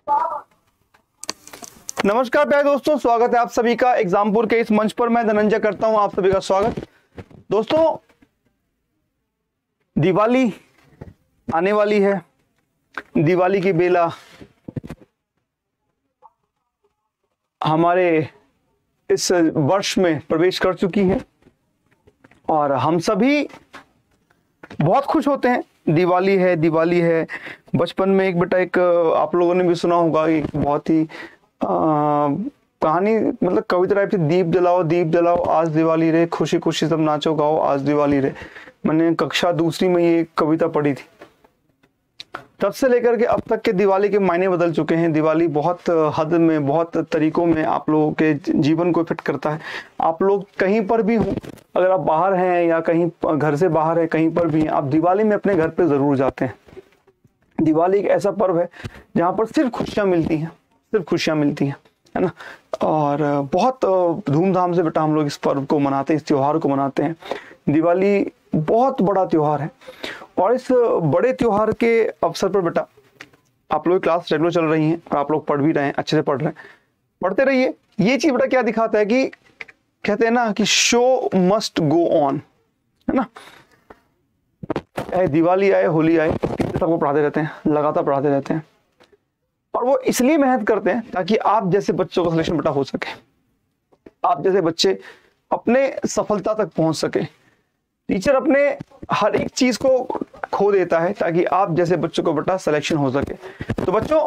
नमस्कार प्यारे दोस्तों, स्वागत है आप सभी का एग्जामपुर के इस मंच पर। मैं धनंजय करता हूं आप सभी का स्वागत। दोस्तों, दिवाली आने वाली है। दिवाली की बेला हमारे इस वर्ष में प्रवेश कर चुकी है और हम सभी बहुत खुश होते हैं। दिवाली है, दिवाली है। बचपन में एक आप लोगों ने भी सुना होगा, एक बहुत ही कहानी, मतलब कविता टाइप से, दीप जलाओ दीप जलाओ आज दिवाली रे, खुशी खुशी सब नाचो गाओ आज दिवाली रे। मैंने कक्षा दूसरी में ये कविता पढ़ी थी। तब से लेकर के अब तक के दिवाली के मायने बदल चुके हैं। दिवाली बहुत हद में, बहुत तरीकों में आप लोगों के जीवन को इफेक्ट करता है। आप लोग कहीं पर भी हो, अगर आप बाहर हैं या कहीं घर से बाहर है, कहीं पर भी हैं, आप दिवाली में अपने घर पे जरूर जाते हैं। दिवाली एक ऐसा पर्व है जहाँ पर सिर्फ खुशियाँ मिलती हैं, सिर्फ खुशियाँ मिलती हैं, है ना। और बहुत धूमधाम से बेटा हम लोग इस पर्व को मनाते हैं, इस त्योहार को मनाते हैं। दिवाली बहुत बड़ा त्योहार है और इस बड़े त्योहार के अवसर पर बेटा आप लोग क्लास रेगुलर चल रही हैं और आप लोग पढ़ भी रहे हैं, अच्छे से पढ़ रहे हैं, पढ़ते रहिए। ये चीज बेटा क्या दिखाता है कि कहते हैं ना कि शो मस्ट गो ऑन, है ना। दिवाली आए, होली आए, टीचर सबको पढ़ाते रहते हैं, लगातार पढ़ाते रहते हैं और वो इसलिए मेहनत करते हैं ताकि आप जैसे बच्चों का सिलेक्शन बेटा हो सके, आप जैसे बच्चे अपने सफलता तक पहुंच सके। टीचर अपने हर एक चीज को खो देता है ताकि आप जैसे बच्चों को बेटा सिलेक्शन हो सके। तो बच्चों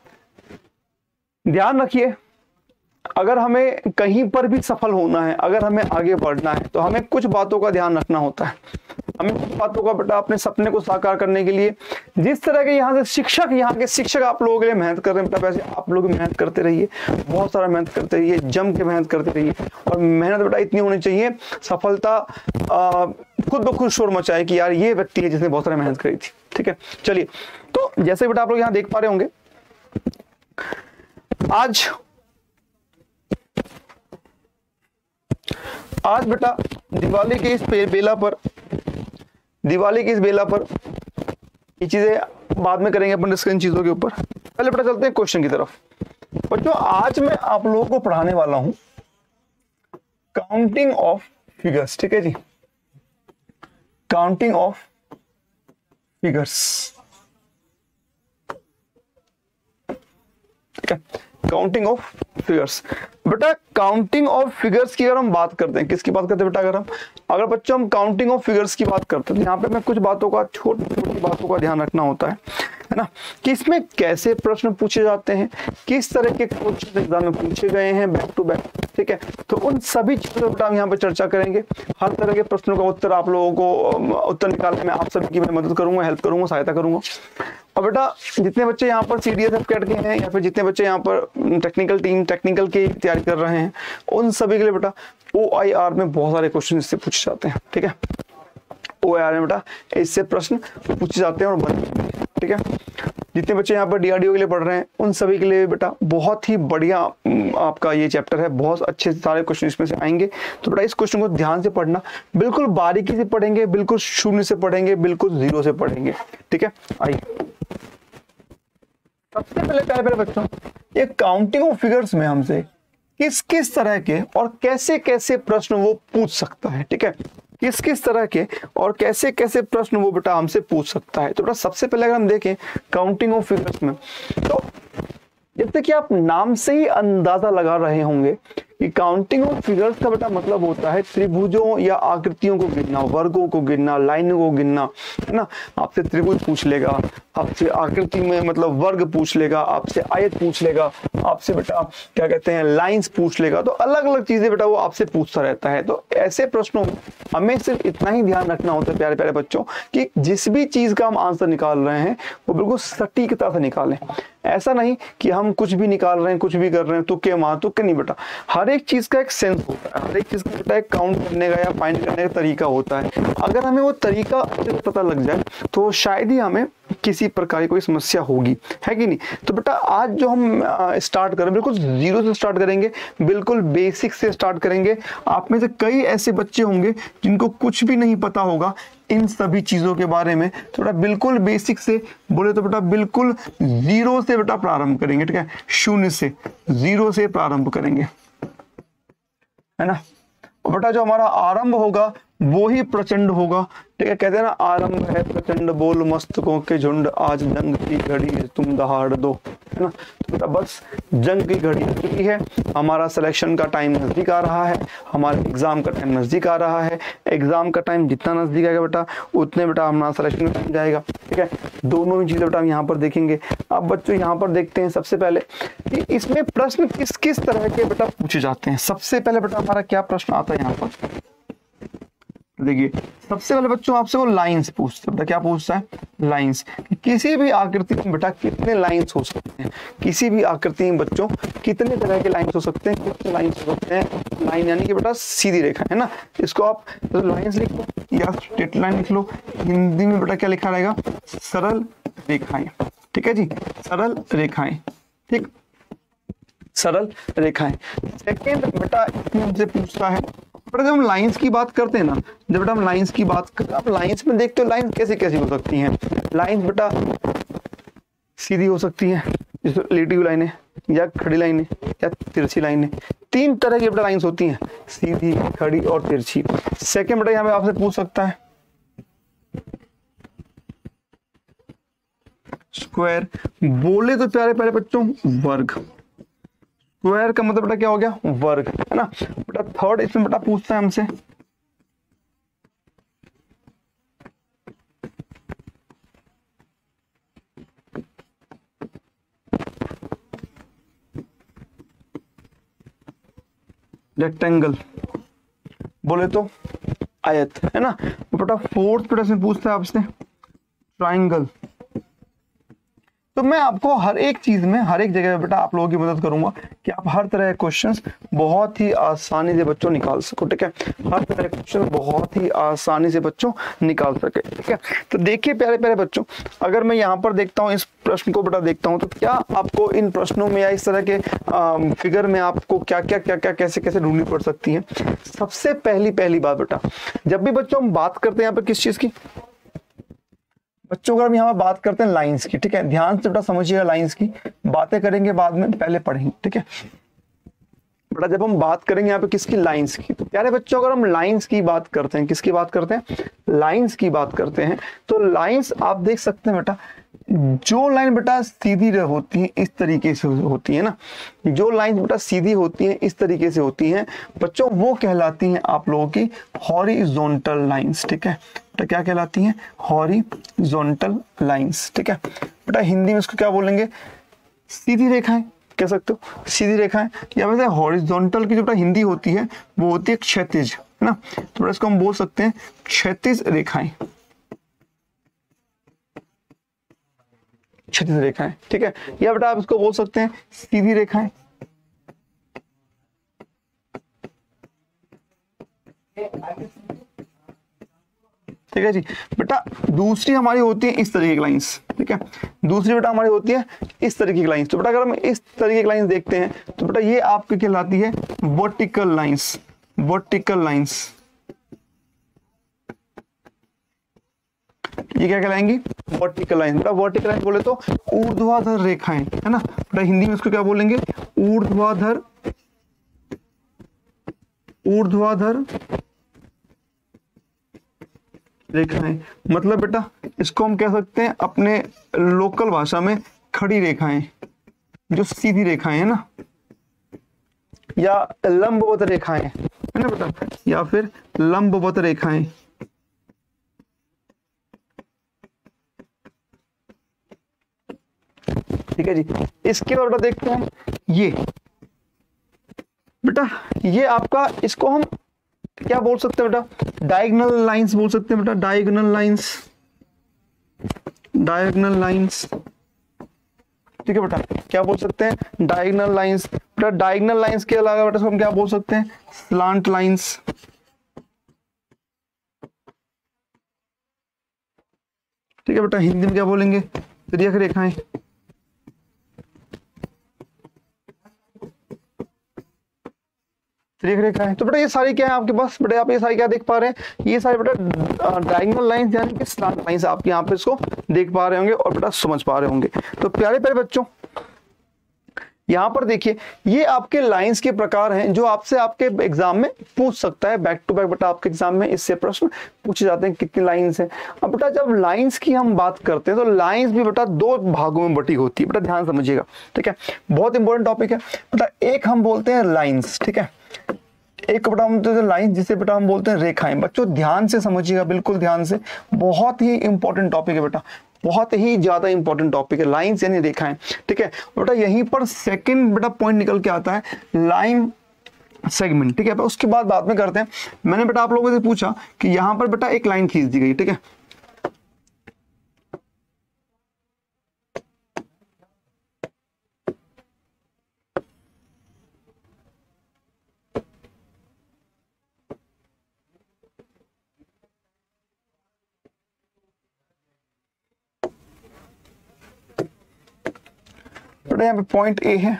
ध्यान रखिए, अगर हमें कहीं पर भी सफल होना है, अगर हमें आगे बढ़ना है, तो हमें कुछ बातों का ध्यान रखना होता है। हमें कुछ बातों का बेटा अपने सपने को साकार करने के लिए, जिस तरह के यहाँ के शिक्षक आप लोगों के लिए मेहनत कर रहे हैं बेटा, वैसे आप लोग मेहनत करते रहिए, बहुत सारा मेहनत करते रहिए, जम के मेहनत करते रहिए। और मेहनत बेटा इतनी होनी चाहिए, सफलता खुद ब खुद शोर मचाए कि यार ये व्यक्ति है जिसने बहुत सारा मेहनत करी थी। ठीक है, चलिए। तो जैसे बेटा आप लोग यहाँ देख पा रहे होंगे, आज बेटा दिवाली की इस बेला पर ये चीजें बाद में करेंगे अपन डिस्कस इन चीजों के ऊपर। पहले बेटा चलते हैं क्वेश्चन की तरफ। बच्चों, आज मैं आप लोगों को पढ़ाने वाला हूं काउंटिंग ऑफ फिगर्स। ठीक है जी, काउंटिंग ऑफ फिगर्स। ठीक है, काउंटिंग ऑफ फिगर्स। बेटा काउंटिंग ऑफ फिगर्स की अगर हम बात करते हैं, किसकी बात करते हैं बेटा, अगर बच्चों हम काउंटिंग ऑफ फिगर्स की बात करते हैं, तो यहाँ पे मैं कुछ बातों का, छोटी छोटी बातों का ध्यान रखना होता है ना, कि इसमें कैसे प्रश्न पूछे जाते हैं, किस तरह के क्वेश्चन एग्जाम में पूछे गए हैं बैक टू बैक। ठीक है, तो उन सभी चीजों पर हम यहाँ पे चर्चा करेंगे। हर तरह के प्रश्नों का उत्तर आप लोगों को उत्तर निकालने में आप सभी की मैं मदद करूंगा, हेल्प करूंगा, सहायता करूंगा। और बेटा जितने बच्चे यहाँ पर CDSF कैट के हैं या फिर जितने बच्चे यहाँ पर टेक्निकल की तैयारी कर रहे हैं, उन सभी के लिए बेटा OIR में बहुत सारे क्वेश्चन इससे पूछे जाते हैं। ठीक है, OIR में बेटा इससे प्रश्न पूछे जाते हैं और बनते हैं। ठीक है, जितने बच्चे यहाँ पर DRDO के लिए पढ़ रहे हैं, उन सभी के लिए बेटा बहुत ही बढ़िया आपका ये चैप्टर है, बहुत अच्छे सारे क्वेश्चन इसमें से आएंगे। तो बेटा इस क्वेश्चन को ध्यान से पढ़ना, बिल्कुल बारीकी से पढ़ेंगे, बिल्कुल शून्य से पढ़ेंगे, बिल्कुल जीरो से पढ़ेंगे। ठीक है, आइए सबसे पहले बच्चों, ये काउंटिंग ऑफ फिगर्स में हमसे किस किस तरह के और कैसे कैसे प्रश्न वो पूछ सकता है। ठीक है, किस किस तरह के और कैसे कैसे प्रश्न वो बेटा हमसे पूछ सकता है। तो बेटा सबसे पहले अगर हम देखें काउंटिंग ऑफ फिगर्स में, तो जैसे कि आप नाम से ही अंदाजा लगा रहे होंगे कि काउंटिंग ऑफ फिगर्स का बेटा मतलब होता है त्रिभुजों या आकृतियों को गिनना, वर्गों को गिनना, लाइनों को गिनना, है ना। आपसे त्रिभुज पूछ लेगा, आपसे आकृति में मतलब वर्ग पूछ लेगा, आपसे आयत पूछ लेगा, आपसे बेटा क्या कहते हैं लाइंस पूछ लेगा। तो अलग अलग चीजें बेटा वो आपसे पूछता रहता है। तो ऐसे प्रश्नों में हमें सिर्फ इतना ही ध्यान रखना होता है प्यारे प्यारे बच्चों, कि जिस भी चीज का हम आंसर निकाल रहे हैं वो बिल्कुल सटीकता से निकालें। ऐसा नहीं कि हम कुछ भी निकाल रहे हैं, कुछ भी कर रहे हैं, तुक्के मार तुक्के नहीं बेटा। हर एक चीज का एक सेंस होता है, हर एक चीज का बेटा एक काउंट करने का या फाइंड करने का तरीका होता है। अगर हमें वो तरीका पता लग जाए तो शायद ही हमें किसी प्रकार की कोई समस्या होगी, है कि नहीं। तो बेटा आज जो हम स्टार्ट करें, बिल्कुल जीरो से स्टार्ट करेंगे, बिल्कुल बेसिक से स्टार्ट करेंगे। आप में से कई ऐसे बच्चे होंगे जिनको कुछ भी नहीं पता होगा इन सभी चीजों के बारे में। तो बेटा बिल्कुल बेसिक से बोले तो बेटा बिल्कुल जीरो से बेटा प्रारंभ करेंगे, ठीक है, शून्य से, जीरो से प्रारंभ करेंगे, है ना। और बेटा जो हमारा आरंभ होगा वो ही प्रचंड होगा, ठीक है। कहते हैं ना, आरंभ है प्रचंड बोल मस्तकों के झुंड, आज जंग की घड़ी तुम दहाड़ दो, है ना। तो बेटा बस जंग की घड़ी आ चुकी है, हमारा सिलेक्शन का टाइम नजदीक आ रहा है, हमारे एग्जाम का टाइम नजदीक आ रहा है। एग्जाम का टाइम जितना नजदीक आएगा बेटा उतने बेटा हमारा सिलेक्शन का टाइम जाएगा, ठीक है। दोनों ही चीजें बेटा हम यहाँ पर देखेंगे। अब बच्चों यहाँ पर देखते हैं सबसे पहले कि इसमें प्रश्न किस किस तरह के बेटा पूछे जाते हैं। सबसे पहले बेटा हमारा क्या प्रश्न आता है यहाँ पर, देखिए सबसे पहले बच्चों आपसे वो लाइंस पूछता है। बेटा क्या पूछता है, लाइंस। किसी भी आकृति में बेटा कितने लाइंस हो सकते हैं, किसी भी आकृति में बच्चों कितने तरह के लाइंस हो सकते हैं, कितने लाइंस हो सकते हैं। लाइन यानी कि बेटा सीधी रेखा, है ना। इसको आप तो लाइंस लिख लो या स्ट्रेट लाइन लिख लो। हिंदी में बेटा क्या लिखा रहेगा, सरल रेखाएं, ठीक है जी, सरल रेखाएं, ठीक, सरल रेखाएं। सेकेंड बेटा इसमें हमसे पूछता है, बेटा जब हम लाइंस की बात करते हैं ना, जब बेटा हम लाइंस की बात करते हैं, आप लाइंस में देखते हो लाइंस कैसे कैसी हो सकती हैं। लाइंस बेटा सीधी हो सकती है, लेटी हुई लाइनें, या खड़ी लाइनें, या तिरछी लाइनें। तीन तरह की बेटा लाइंस होती हैं, सीधी, खड़ी और तिरछी। सेकंड बेटा यहाँ पे आपसे पूछ सकता है स्क्वायर। बोले तो प्यारे प्यारे बच्चों वर्ग, स्क्वायर का मतलब बेटा क्या हो गया, वर्ग, है ना। बेटा थर्ड इसमें बेटा पूछता है हमसे रेक्टेंगल, बोले तो आयत, है ना। बेटा फोर्थ बेटा इसमें पूछता है आपसे ट्राइंगल। तो मैं आपको हर एक चीज में, हर एक जगह बेटा आप लोगों की मदद करूंगा कि आप हर तरह के क्वेश्चंस बहुत ही आसानी से बच्चों निकाल सको, ठीक है। हर तरह के क्वेश्चन बहुत ही आसानी से बच्चों निकाल सके, ठीक है। तो देखिए प्यारे प्यारे बच्चों, अगर मैं यहाँ पर देखता हूँ, इस प्रश्न को बेटा देखता हूँ, तो क्या आपको इन प्रश्नों में या इस तरह के फिगर में आपको क्या क्या क्या क्या कैसे कैसे ढूंढनी पड़ सकती है। सबसे पहली बात बेटा, जब भी बच्चों हम बात करते हैं यहाँ पर किस चीज की, बच्चों अगर हम यहाँ पर बात करते हैं लाइंस की, ठीक है, ध्यान से बेटा समझिएगा, लाइंस की बातें करेंगे बाद में, पहले पढ़ेंगे, ठीक है। बेटा जब हम बात करेंगे यहाँ पे किसकी, लाइंस की, तो प्यारे बच्चों अगर हम लाइंस की बात करते हैं, किसकी बात करते हैं, लाइंस की बात करते हैं, तो लाइंस आप देख सकते हैं बेटा, जो लाइन बेटा सीधी होती है इस तरीके से होती है ना, जो लाइन बेटा सीधी होती है इस तरीके से होती हैं बच्चों, वो कहलाती हैं आप लोगों की हॉरिजॉन्टल लाइंस, ठीक है। बेटा क्या कहलाती हैं, हॉरिजॉन्टल लाइंस, ठीक है। बेटा हिंदी में इसको क्या बोलेंगे, सीधी रेखाएं कह सकते हो, सीधी रेखाएं। या वैसे हॉरिजॉन्टल की जो बेटा हिंदी होती है वो होती है क्षैतिज, है ना। तो बेटा इसको हम बोल सकते हैं क्षैतिज रेखाएं, क्षैतिज रेखाएं, ठीक है। या बेटा आप इसको बोल सकते हैं सीधी रेखाएं, ठीक है जी। बेटा दूसरी हमारी होती है इस तरीके की लाइंस, ठीक है, दूसरी बेटा हमारी होती है इस तरीके की लाइंस। तो बेटा अगर हम इस तरीके की लाइंस देखते हैं तो बेटा ये आपकी कहलाती है वर्टिकल लाइंस, वर्टिकल लाइंस। ये क्या कहलाएंगी, वर्टिकल लाइन। बेटा वर्टिकल लाइन बोले तो ऊर्ध्वाधर रेखाएं, है ना। बेटा हिंदी में इसको क्या बोलेंगे, ऊर्ध्वाधर, ऊर्ध्वाधर रेखाएं। मतलब बेटा इसको हम कह सकते हैं अपने लोकल भाषा में खड़ी रेखाएं, जो सीधी रेखाएं है ना, या लंबवत रेखाएं, है ना बेटा, या फिर लंबवत रेखाएं, ठीक है जी। इसके बाद बेटा देखते हैं ये बेटा, ये आपका, इसको हम क्या बोल सकते हैं बेटा, डायगोनल लाइंस बोल सकते हैं बेटा, डायगोनल लाइंस, डायगोनल लाइंस, ठीक है बेटा। क्या बोल सकते हैं, डायगोनल लाइंस। बेटा डायगोनल लाइंस के अलावा बेटा हम क्या बोल सकते हैं, स्लांट लाइंस, ठीक है बेटा। हिंदी में क्या बोलेंगे, तिर्यक रेखाएं, रेख रेखा है। तो बेटा ये सारी क्या है आपके पास, बेटा आप ये सारी क्या देख पा रहे हैं, ये सारी बेटा डायगोनल लाइंस यानी कि स्लैंट लाइंस आप यहाँ पे इसको देख पा रहे होंगे और बेटा समझ पा रहे होंगे। तो प्यारे प्यारे बच्चों यहाँ पर देखिए ये आपके लाइंस के प्रकार हैं जो आपसे आपके एग्जाम में पूछ सकता है, बैक टू बैक बेटा आपके एग्जाम में इससे प्रश्न पूछे जाते हैं कितनी लाइंस हैं। अब बेटा जब लाइंस की हम बात करते हैं तो लाइंस भी बेटा दो भागों में बटी होती है, बेटा ध्यान समझिएगा, ठीक है, बहुत इंपॉर्टेंट टॉपिक है बेटा। एक हम बोलते हैं लाइंस, ठीक है, एक बेटा हम बोलते हैं लाइन जिसे बेटा हम बोलते हैं रेखाएं। बच्चों ध्यान से समझिएगा, बिल्कुल ध्यान से, बहुत ही इंपॉर्टेंट टॉपिक है बेटा, बहुत ही ज्यादा इंपॉर्टेंट टॉपिक है लाइंस यानी रेखाएं, ठीक है बेटा। यहीं पर सेकंड बेटा पॉइंट निकल के आता है लाइन सेगमेंट, ठीक है। उसके बाद में करते हैं। मैंने बेटा आप लोगों से पूछा कि यहां पर बेटा एक लाइन खींच दी गई, ठीक है, बेटा यहाँ पे पॉइंट ए है,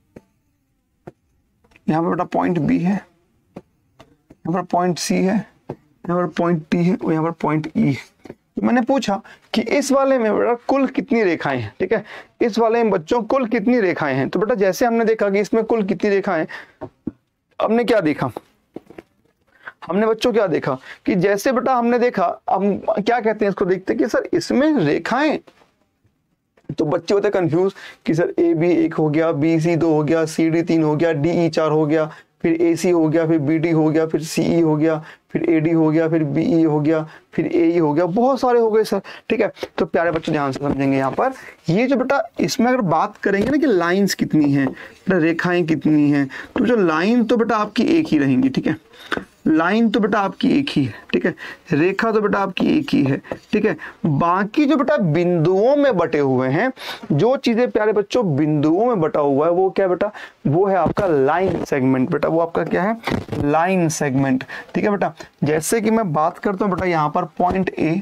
यहाँ पे बेटा पॉइंट बी है, यहाँ पर पॉइंट सी है, यहाँ पर पॉइंट डी है और यहाँ पर पॉइंट ई है। तो मैंने पूछा कि इस वाले में बेटा कुल कितनी रेखाएं हैं, ठीक है, इस वाले में बच्चों कुल कितनी रेखाएं हैं। तो बेटा जैसे हमने देखा कि इसमें कुल कितनी रेखाएं, हमने क्या देखा, हमने बच्चों क्या देखा कि जैसे बेटा हमने देखा, हम क्या कहते हैं इसको, देखते हैं कि सर इसमें रेखाएं, तो बच्चे होते हैं कंफ्यूज कि सर ए बी 1 हो गया, बी सी 2 हो गया, सी डी 3 हो गया, डी ई 4 हो गया, फिर ए सी हो गया, फिर बी डी हो गया, फिर सी ई हो गया, फिर ए डी हो गया, फिर बी ई हो गया, फिर ए ई हो गया, बहुत सारे हो गए सर, ठीक है। तो प्यारे बच्चे ध्यान से समझेंगे यहाँ पर, ये जो बेटा इसमें अगर बात करेंगे ना कि लाइंस कितनी हैं, रेखाएं कितनी हैं, तो जो लाइन तो बेटा आपकी एक ही रहेंगी, ठीक है, लाइन तो बेटा आपकी एक ही है, ठीक है, रेखा तो बेटा आपकी एक ही है, ठीक है। बाकी जो बेटा बिंदुओं में बटे हुए हैं, जो चीजें प्यारे बच्चों बिंदुओं में बटा हुआ है वो क्या बेटा, वो है आपका लाइन सेगमेंट, बेटा वो आपका क्या है, लाइन सेगमेंट, ठीक है बेटा। जैसे कि मैं बात करता हूं बेटा यहाँ पर point A,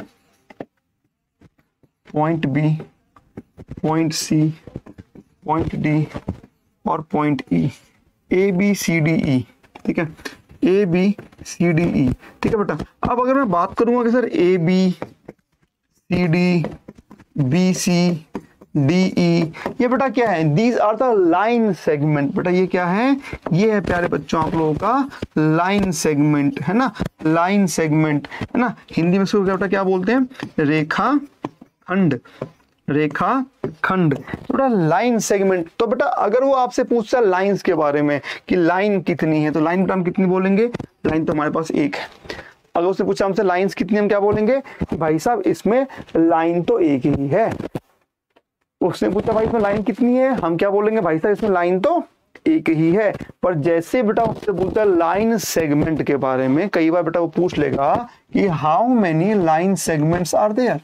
point B, point C, point D और point E, A B C D E, ठीक है, A B C D E, ठीक है बेटा। अब अगर मैं बात करूंगा कि sir A B C D B C D E, ये बेटा क्या है, these are the line segment, बेटा ये क्या है, ये है प्यारे बच्चों आप लोगों का लाइन सेगमेंट, है ना, लाइन सेगमेंट, है ना। हिंदी में इसको बेटा क्या बोलते हैं, रेखा खंड, रेखा खंड, बेटा लाइन सेगमेंट। तो बेटा अगर वो आपसे पूछता है लाइंस के बारे में कि लाइन कितनी है, तो लाइन बेटा हम कितनी बोलेंगे, लाइन तो हमारे पास एक है। अगर उसने पूछा हमसे लाइंस कितनी, हम क्या बोलेंगे कि भाई साहब इसमें लाइन तो एक ही है। उसने पूछा भाई इसमें लाइन कितनी है, हम क्या बोलेंगे भाई साहब इसमें लाइन तो एक ही है। पर जैसे बेटा उससे पूछता है लाइन सेगमेंट के बारे में, कई बार बेटा वो पूछ लेगा कि how many line segments are there,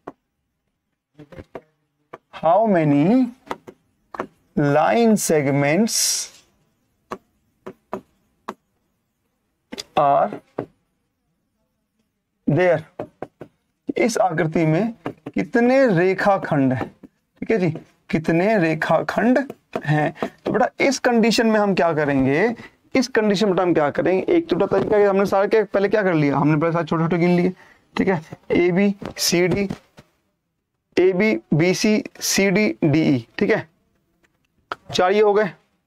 how many line segments are there, इस आकृति में कितने रेखाखंड हैं, ठीक है जी, कितने रेखाखंड हैं। तो बेटा इस कंडीशन में हम क्या करेंगे, इस कंडीशन में हम क्या करेंगे, एक तो बेटा तरीका हमने सारे क्या पहले क्या कर लिया, हमने पहले सारे छोटे छोटे गिन लिए, ठीक है, A B C D, A B B C C D D E, ठीक है, 4 ये हो गए,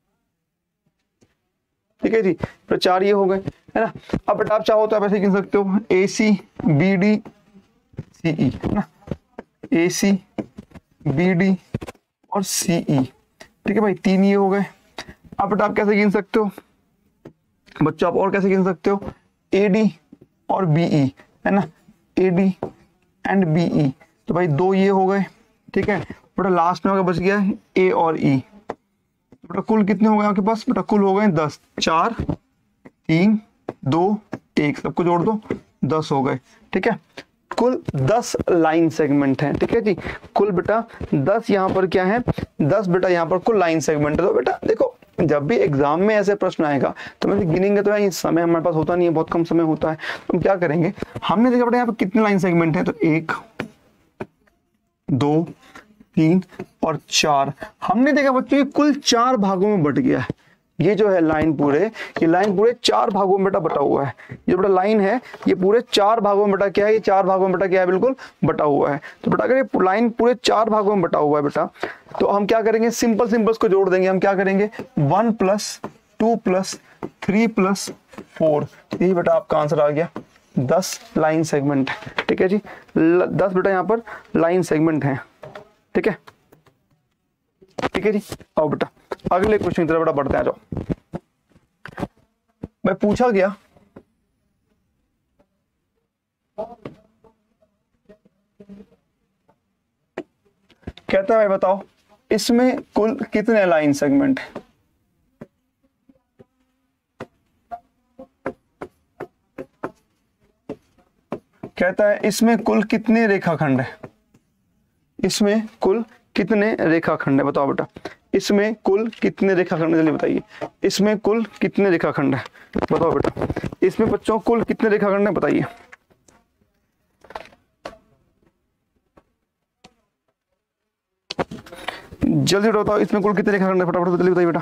ठीक है जी, तो 4 ये हो गए, है ना। अब बेटा आप चाहो तो आप ऐसे गिन सकते हो, ए सी बी डी सी ई, है ना, ए सी बी डी और सी ई, ठीक है भाई, 3 ये हो गए। अब बेटा आप कैसे गिन सकते हो बच्चों, आप और कैसे गिन सकते हो, ए डी और बी ई, है ना, A D and B E, तो भाई 2 ये हो गए, ठीक है बेटा। लास्ट में अगर बच गया ए और ई, बेटा कुल कितने हो गए आपके पास, बेटा कुल हो गए 10, 4 3 2 1, सबको जोड़ दो 10 हो गए, ठीक है। कुल 10 लाइन सेगमेंट हैं, ठीक है जी, कुल बेटा 10 यहाँ पर क्या है, 10 बेटा यहाँ पर कुल लाइन सेगमेंट है। तो बेटा देखो जब भी एग्जाम में ऐसे प्रश्न आएगा तो मैं गिनेंगे तो यार समय हमारे पास होता नहीं है, बहुत कम समय होता है, तो हम क्या करेंगे, हमने देखा बेटा यहाँ पर कितने लाइन सेगमेंट है, तो 1 2 3 और 4, हमने देखा बच्चों ये कुल 4 भागों में बट गया है, ये जो है लाइन पूरे, ये लाइन पूरे 4 भागों में बेटा बटा हुआ है। ये बेटा लाइन है ये पूरे 4 भागों में बेटा क्या है, ये 4 भागों में बेटा क्या है, बिल्कुल बटा हुआ है। तो बेटा अगर ये लाइन पूरे 4 भागों में बटा हुआ है बेटा, तो हम क्या करेंगे, सिंपल सिंपल्स को जोड़ देंगे। हम क्या करेंगे 1 + 2 + 3 + 4, यही बेटा आपका आंसर आ गया 10 लाइन सेगमेंट। ठीक है जी, 10 बेटा यहाँ पर लाइन सेगमेंट है। ठीक है, ठीक है जी। आओ बेटा अगले क्वेश्चन की तरफ बेटा बढ़ते हैं। जाओ, मैं पूछा गया कहता है भाई बताओ इसमें कुल कितने लाइन सेगमेंट है। कहता है इसमें कुल कितने रेखाखंड है, इसमें कुल कितने रेखाखंड है, बताओ बेटा इसमें कुल कितने रेखाखंड है, जल्दी बताइए इसमें कुल कितने रेखाखंड है, बताओ बेटा इसमें बच्चों कुल कितने रेखाखंड है, बताइए। जल्दी बताओ इसमें कुल कितने रेखाखंड है, फटाफट जल्दी बताइए बेटा।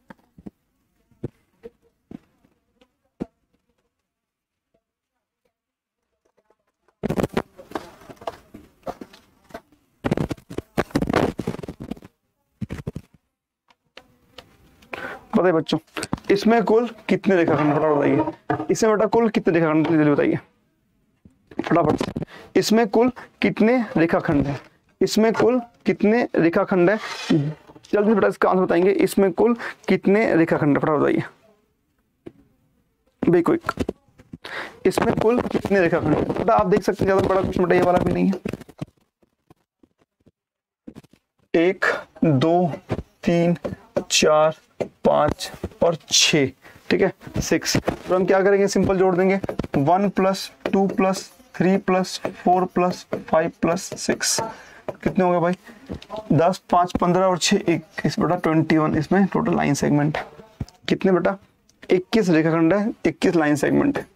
बताइए बच्चों इसमें कुल कितने रेखाखंड, फटाफट बताइए इसमें बेटा कुल कितने रेखाखंड, जल्दी बताइए फटाफट। इसमें कुल कितने रेखाखंड है, इसमें कुल कितने रेखाखंड है, जल्दी बेटा इसका आंसर बताएंगे। इसमें कुल कितने रेखाखंड है, फटाफट बताइए भाई क्विक। इसमें कुल कितने रेखाखंड है बेटा, आप देख सकते हैं ज्यादा बड़ा क्वेश्चन बेटा ये वाला भी नहीं है। 1 2 3 4 5 और 6, ठीक है 6। तो हम क्या करेंगे, सिंपल जोड़ देंगे 1 + 2 + 3 + 4 + 5 + 6, कितने हो गए भाई 10 5 15 और 6 21 बेटा 21। इसमें टोटल लाइन सेगमेंट कितने बेटा 21 रेखाखंड है, 21 लाइन सेगमेंट है।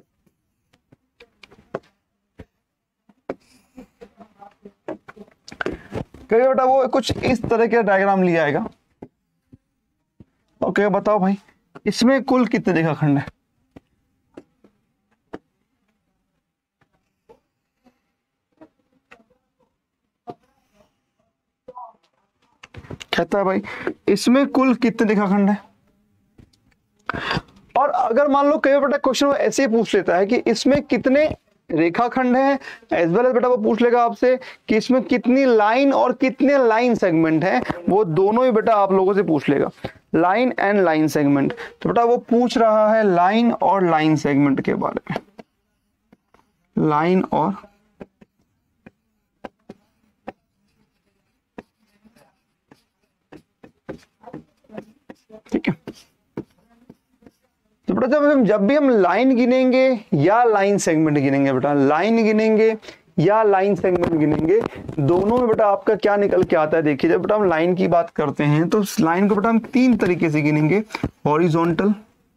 कहिए बेटा वो कुछ इस तरह के डायग्राम लिया आएगा। ओके बताओ भाई इसमें कुल कितने रेखाखंड है, कहता है भाई इसमें कुल कितने रेखाखंड है। और अगर मान लो कई बेटा क्वेश्चन वो ऐसे पूछ लेता है कि इसमें कितने रेखाखंड है, एज वेल एज बेटा वो पूछ लेगा आपसे कि इसमें कितनी लाइन और कितने लाइन सेगमेंट है, वो दोनों ही बेटा आप लोगों से पूछ लेगा, लाइन एंड लाइन सेगमेंट। तो बेटा वो पूछ रहा है लाइन और लाइन सेगमेंट के बारे में, लाइन और ठीक है। तो बेटा जब भी हम लाइन गिनेंगे या लाइन सेगमेंट गिनेंगे, बेटा लाइन गिनेंगे या लाइन सेगमेंट गिनेंगे, दोनों में बेटा आपका क्या निकल के आता है। देखिए जब बेटा हम लाइन की बात करते हैं तो लाइन को बेटा हम 3 तरीके से गिनेंगे, हॉरिजॉन्टल,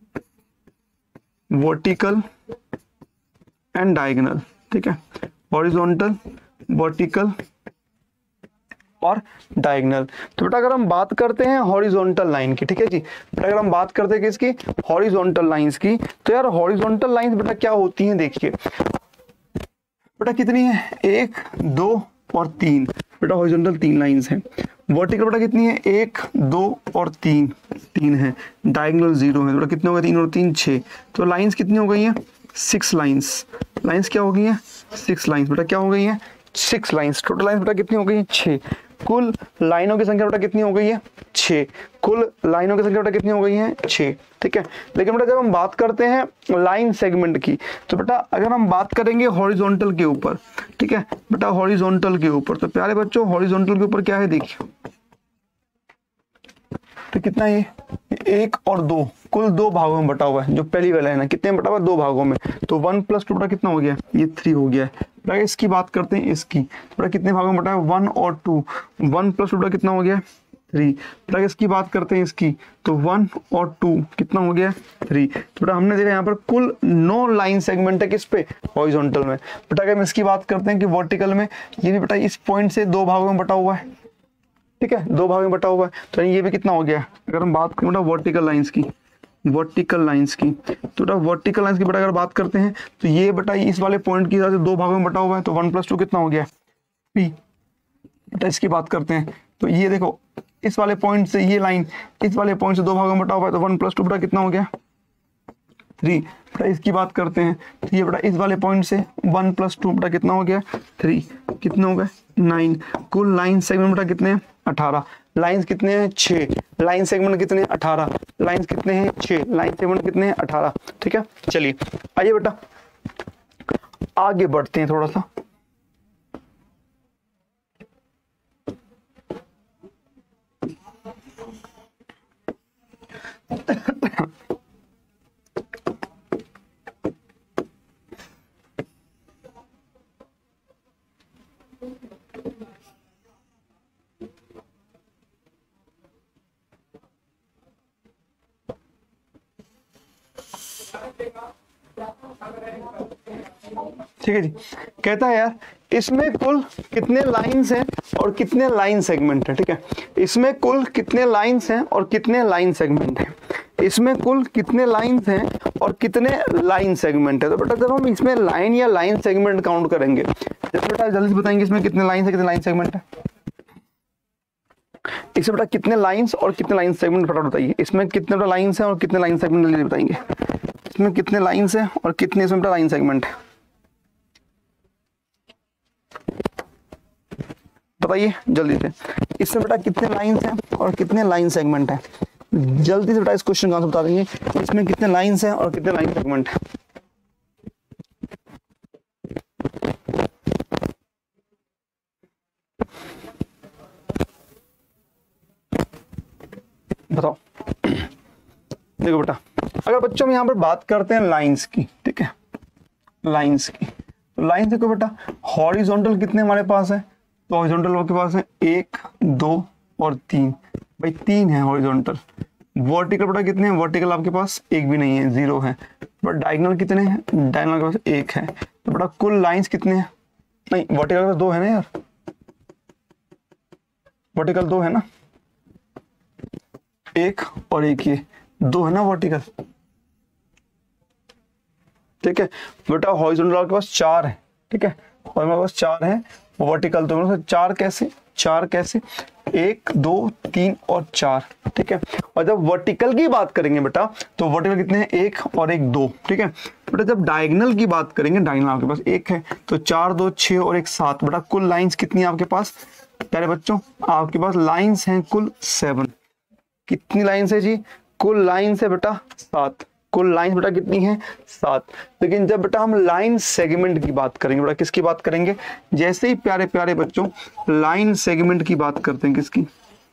वर्टिकल एंड डायगोनल। ठीक है, हॉरिजॉन्टल, वर्टिकल और डायगोनल। तो बेटा अगर हम बात करते हैं हॉरिजॉन्टल लाइन की, ठीक है जी, बेटा अगर हम बात करते हैं किसकी, हॉरिजॉन्टल लाइंस की, तो यार हॉरिजॉन्टल लाइंस बेटा क्या होती हैं, देखिए बेटा कितनी है 1 2 और 3, बेटा हॉरिजॉन्टल 3 लाइंस हैं। वर्टिकल बेटा कितनी है 1 2 और 3 है। डायगोनल 0 है, बेटा कितने हो गए 3 और 3 6। तो लाइंस कितनी हो गई हैं 6 लाइंस। लाइंस क्या हो गई हैं 6 लाइंस, बेटा क्या हो गई हैं 6 लाइंस। टोटल लाइंस बेटा कितनी हो गई है 6। कुल लाइनों की संख्या बेटा कितनी हो गई है 6। कुल लाइनों की संख्या बेटा कितनी हो गई है 6। ठीक है, लेकिन बेटा जब हम बात करते हैं लाइन सेगमेंट की, तो बेटा अगर हम बात करेंगे हॉरिजॉन्टल के ऊपर, ठीक है बेटा हॉरिजॉन्टल के ऊपर, तो प्यारे बच्चों हॉरिजॉन्टल के ऊपर क्या है देखिए, तो कितना ये 1 और 2, कुल 2 भागों में बटा हुआ है। जो पहली वाला है ना कितने में बटा हुआ है 2 भागों में, तो 1 + 2 बेटा कितना हो गया, ये 3 हो गया है। बेटा इसकी बात करते हैं इसकी, बेटा कितने भागों में बटा है 1 और 2, 1 + 2 बेटा कितना हो गया 3। बेटा इसकी बात करते हैं इसकी, तो 1 और 2 कितना हो गया 3। तो बेटा हमने देखा यहाँ पर कुल 9 लाइन सेगमेंट है किस पे, हॉरिजॉन्टल में। बेटा अगर हम इसकी बात करते हैं कि वर्टिकल में, ये भी बेटा इस पॉइंट से 2 भागों में बटा हुआ है, ठीक है, दो भागों में बटा हुआ है। तो ये भी कितना हो गया, अगर हम बात करें बेटा वर्टिकल लाइंस की, वर्टिकल लाइंस की, तो बेटा वर्टिकल लाइंस की बेटा अगर बात करते हैं तो ये बेटा इस वाले पॉइंट की वजह से दो भागों में बटा हुआ है, तो 1 + 2 कितना हो गया पी। बेटा इसकी बात करते हैं तो ये देखो इस वाले पॉइंट से ये लाइन इस वाले पॉइंट से दो भागों में बटा हुआ है, तो 1 + 2 बेटा कितना हो गया 3। बेटा इसकी बात करते हैं तो ये बेटा इस वाले पॉइंट से 1 + 2 बेटा कितना हो गया 3, कितने हो गए 9। कुल लाइन सेगमेंट बेटा कितने हैं 18। लाइंस कितने हैं 6, लाइन सेगमेंट कितने हैं 18, लाइंस कितने हैं 6, लाइन सेगमेंट कितने हैं 18। ठीक है, चलिए आइए बेटा आगे बढ़ते हैं थोड़ा सा। ठीक है जी, कहता है यार इसमें कुल कितने लाइंस हैं और कितने लाइन सेगमेंट हैं। ठीक है, इसमें कुल कितने लाइंस हैं और कितने लाइन सेगमेंट हैं, इसमें कुल कितने लाइंस हैं और कितने लाइन सेगमेंट है। तो बेटा जब हम इसमें लाइन या लाइन सेगमेंट काउंट करेंगे, जैसे बेटा जल्दी से बताएंगे इसमें कितने लाइन है कितने लाइन सेगमेंट है। इसमें बेटा कितने लाइंस और कितने लाइन सेगमेंट फटाफट बताइए, इसमें कितने बेटा लाइंस हैं और कितने लाइन सेगमेंट जल्दी बताएंगे, इसमें कितने लाइंस हैं और कितने इसमें बेटा लाइन सेगमेंट है, बताइए जल्दी से। इसमें बेटा कितने लाइंस हैं और कितने लाइन सेगमेंट है, जल्दी से बेटा इस क्वेश्चन का आंसर बता देंगे। इसमें कितने लाइंस हैं और कितने लाइन सेगमेंट है, बताओ। देखो बेटा अगर बच्चों हम यहाँ पर बात करते हैं लाइंस की, ठीक है लाइंस की, तो लाइंस देखो बेटा हॉरिजॉन्टल कितने हमारे पास है, तो हॉरिजॉन्टल आपके पास है 1 2 और 3, भाई 3 है हॉरिजॉन्टल। वर्टिकल बेटा कितने हैं, वर्टिकल आपके पास एक भी नहीं है 0 है, बट डायगोनल कितने हैं, डायगोनल के पास 1 है। तो बेटा कुल लाइंस कितने हैं, नहीं वर्टिकल के पास 2 है ना यार, वर्टिकल 2 है ना, 1 और 1 ये 2 है ना वर्टिकल। ठीक है बेटा हॉरिजॉन्टल आपके पास 4 है, ठीक है और हमारे पास 4 है, वर्टिकल तो मेरे 4 कैसे, 4 कैसे 1 2 3 और 4। ठीक है, और जब वर्टिकल की बात करेंगे बेटा तो वर्टिकल कितने हैं 1 और 1 2। ठीक है बेटा जब डायगोनल की बात करेंगे, डायगोनल आपके पास 1 है तो 4 2 6 और 1 7। बेटा कुल लाइंस कितनी है आपके पास प्यारे बच्चों, आपके पास लाइंस हैं कुल 7। कितनी लाइंस है जी, कुल लाइंस है बेटा 7, कुल लाइंस बेटा कितनी है 7। लेकिन जब बेटा हम लाइन सेगमेंट की बात करेंगे, बेटा किसकी बात करेंगे, जैसे ही प्यारे प्यारे बच्चों लाइन सेगमेंट की बात करते हैं, किसकी,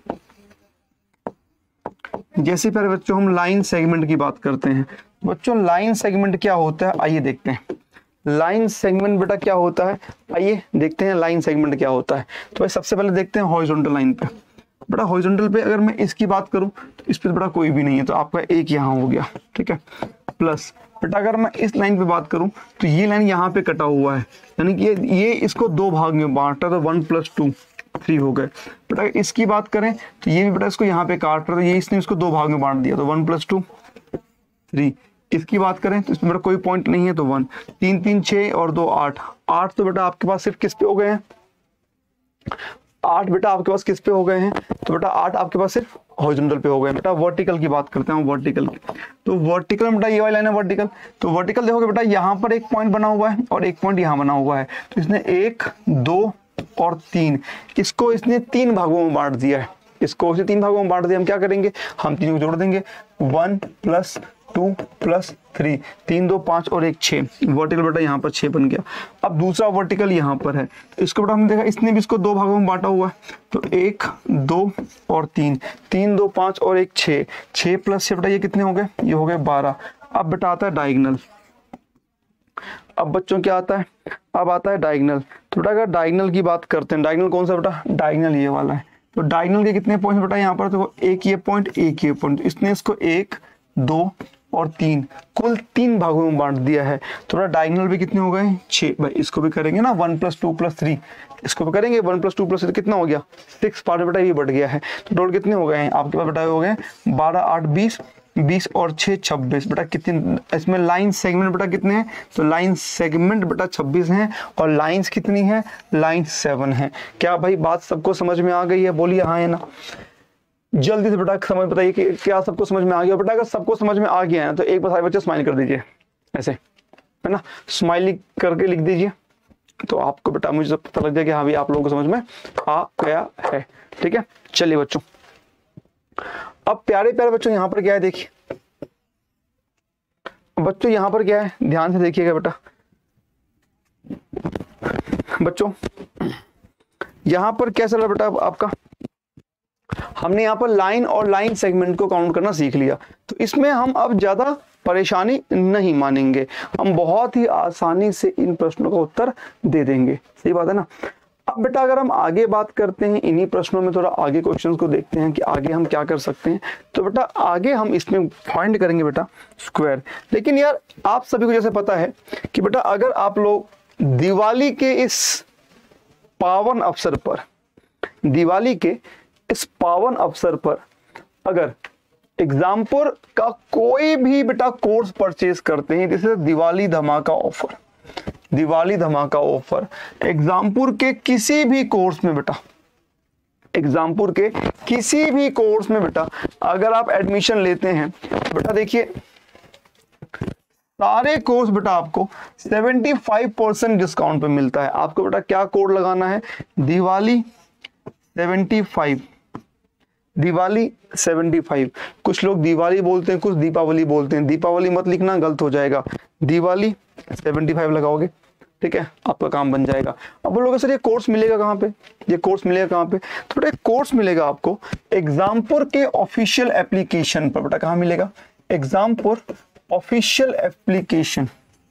जैसे प्यारे बच्चों हम लाइन सेगमेंट की बात करते हैं, बच्चों लाइन सेगमेंट क्या होता है आइए देखते हैं। लाइन सेगमेंट बेटा क्या होता है, आइए देखते हैं लाइन सेगमेंट क्या होता है। तो भाई सबसे पहले देखते हैं हॉरिजॉन्टल लाइन पे। बेटा हॉरिजॉन्टल पे अगर मैं इसकी बात करूं तो इस पे बेटा कोई भी नहीं है, तो आपका एक यहाँ हो गया। ठीक है प्लस बेटा अगर मैं इस लाइन पे बात करूं तो ये लाइन यहाँ पे कटा हुआ है, यानी कि ये इसको 2 भाग में बांटा, तो 1 + 2 3 हो गए। बेटा इसकी बात करें तो ये भी बेटा इसको यहाँ पे काट रहा है, तो ये इसने इसको 2 भाग में बांट दिया, तो 1 + 2 3। इसकी बात करें तो इसमें बेटा कोई पॉइंट नहीं है, तो 1 3 3 6 और 2 8 8। तो बेटा आपके पास सिर्फ किस पे हो गए हैं 8 बेटा आपके पास किस पे हो गए हैं, तो बेटा 8 आपके पास सिर्फ हॉरिजॉन्टल पे हो गए। बेटा वर्टिकल की बात करते हैं, वर्टिकल की, तो वर्टिकल बेटा ये वाली लाइन है वर्टिकल। तो वर्टिकल देखोगे बेटा यहाँ पर एक पॉइंट बना हुआ है और एक पॉइंट यहाँ बना हुआ है, तो इसने 1 2 और 3 इसको इसने 3 भागों में बांट दिया है, इसको इसे 3 भागों में बांट दिया। हम क्या करेंगे, हम 3 को जोड़ देंगे, 1 + 2 + 3 3 2 5 और 1 6। वर्टिकल बेटा यहाँ पर 6 बन गया। अब दूसरा वर्टिकल यहाँ पर है, तो इसको बेटा हमने देखा इसने भी इसको 2 भागों में बांटा हुआ है, तो 1 2 और 3 3 2 5 और 1 6 6 + 6 बेटा ये कितने हो गए, ये हो गए 12। अब बेटा आता है डायगोनल। अब बच्चों क्या आता है, अब आता है डायगोनल। तो बेटा अगर डायगोनल की बात करते हैं, डायगोनल कौन सा बेटा, डायगोनल ये वाला है। तो डायगोनल के कितने पॉइंट बेटा यहाँ पर, तो एक ये पॉइंट एक ये पॉइंट, इसने इसको 1 2 और 3, कुल 3 भागों में बांट दिया है। थोड़ा डायगोनल भी कितने हो गए 6। भाई इसको भी करेंगे ना 1 + 2 + 3, इसको भी करेंगे 1 + 2 + 3 कितना हो गया 6 पार्ट बेटा ये बढ़ गया है। तो टोटल कितने हो गए हैं आपके पास बेटा, हो गए 12 8 20, 20 और 6 26 बेटा। कितने इसमें लाइन सेगमेंट बेटा कितने हैं, तो लाइन सेगमेंट बेटा 26 हैं और लाइंस कितनी है, लाइन 7 है। क्या भाई बात सबको समझ में आ गई है, बोलिए हाँ है ना। जल्दी से बेटा समझ बताइए कि क्या सबको समझ में आ गया बेटा। अगर सबको समझ में आ गया है तो एक बार सारे बच्चे स्माइल कर दीजिए, ऐसे है ना, स्माइल करके लिख दीजिए, तो आपको बेटा मुझे पता लग जाए कि हाँ भी आप लोगों को समझ में आ गया है। ठीक है, चलिए बच्चों, अब प्यारे प्यारे बच्चों यहाँ पर क्या है देखिए, बच्चों यहाँ पर क्या है ध्यान से देखिएगा बेटा। बच्चों यहाँ पर क्या चल रहा बेटा आपका, हमने यहाँ पर लाइन और लाइन सेगमेंट को काउंट करना सीख लिया, तो इसमें हम अब ज्यादा परेशानी नहीं मानेंगे, हम बहुत ही आसानी से इन प्रश्नों का उत्तर दे देंगे। सही बात है ना। अब बेटा अगर हम आगे बात करते हैं इन्हीं प्रश्नों में, थोड़ा आगे क्वेश्चंस को देखते हैं कि आगे हम क्या कर सकते हैं। तो बेटा आगे हम इसमें फाइंड करेंगे बेटा स्क्वायर। लेकिन यार आप सभी को जैसे पता है कि बेटा अगर आप लोग दिवाली के इस पावन अवसर पर, दिवाली के इस पावन अवसर पर अगर एग्जामपुर का कोई भी बेटा कोर्स परचेज करते हैं, जैसे दिवाली धमाका ऑफर, दिवाली धमाका ऑफर एग्जामपुर के किसी भी कोर्स में बेटा, एग्जामपुर के किसी भी कोर्स में बेटा अगर आप एडमिशन लेते हैं तो बेटा देखिए सारे कोर्स बेटा आपको 75% डिस्काउंट पे मिलता है। आपको बेटा क्या कोड लगाना है, दिवाली 75, दिवाली 75। कुछ लोग दिवाली बोलते हैं, कुछ दीपावली बोलते हैं, दीपावली मत लिखना गलत हो जाएगा, दिवाली 75 लगाओगे, ठीक है, आपका काम बन जाएगा। अब बोलोगे सर ये कोर्स मिलेगा कहाँ पे, ये कोर्स मिलेगा कहाँ पे, तो बेटा कोर्स मिलेगा आपको एग्जामपुर के ऑफिशियल एप्लीकेशन पर। बेटा कहाँ मिलेगा, Exampur official application,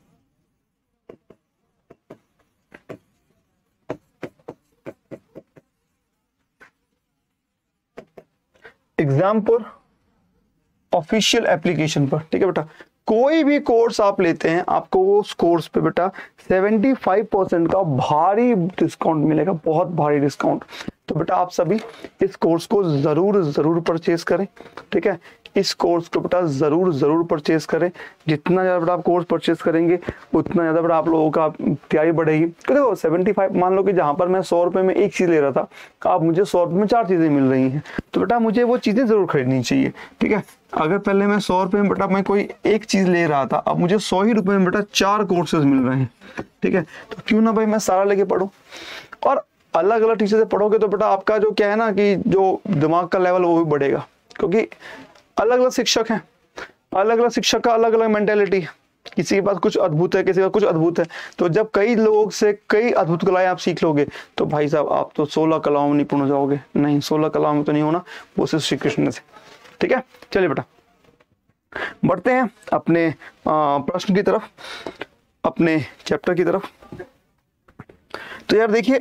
Exampur official application पर। ठीक है बेटा, कोई भी कोर्स आप लेते हैं आपको उस कोर्स पे बेटा 75% का भारी डिस्काउंट मिलेगा, बहुत भारी डिस्काउंट। तो बेटा आप सभी इस कोर्स को जरूर परचेज करें। ठीक है, इस कोर्स को बेटा जरूर परचेज करें। जितना ज्यादा बेटा आप कोर्स परचेज करेंगे उतना ज्यादा बेटा आप लोगों का तैयारी बढ़ेगी। देखो 75, मान लो कि जहां पर मैं 100 रुपए में एक चीज ले रहा था, अब मुझे 100 रुपए में 4 चीजें मिल रही हैं, तो बेटा मुझे वो चीजें जरूर खरीदनी चाहिए। ठीक है, अगर पहले मैं 100 रुपए में बेटा मैं कोई एक चीज ले रहा था, अब मुझे 100 ही रुपए में बेटा 4 कोर्सेज मिल रहे हैं। ठीक है, तो क्यों ना भाई मैं सारा लेके पढूं। और अलग अलग टीचर से पढ़ोगे तो बेटा आपका जो क्या है ना कि जो दिमाग का लेवल वो भी बढ़ेगा, क्योंकि अलग अलग शिक्षक हैं, अलग अलग शिक्षक का अलग अलग मेंटेलिटी है, किसी के पास कुछ अद्भुत है, किसी का कुछ अद्भुत है। तो जब कई लोगों से कई अद्भुत कलाएं आप सीख लोगे तो भाई साहब आप तो 16 कलाओं में निपुण हो जाओगे। नहीं, 16 कलाओं में तो नहीं होना, वो सिर्फ श्री कृष्ण से। ठीक है, चलिए बेटा बढ़ते हैं अपने प्रश्न की तरफ, अपने चैप्टर की तरफ। तो यार देखिए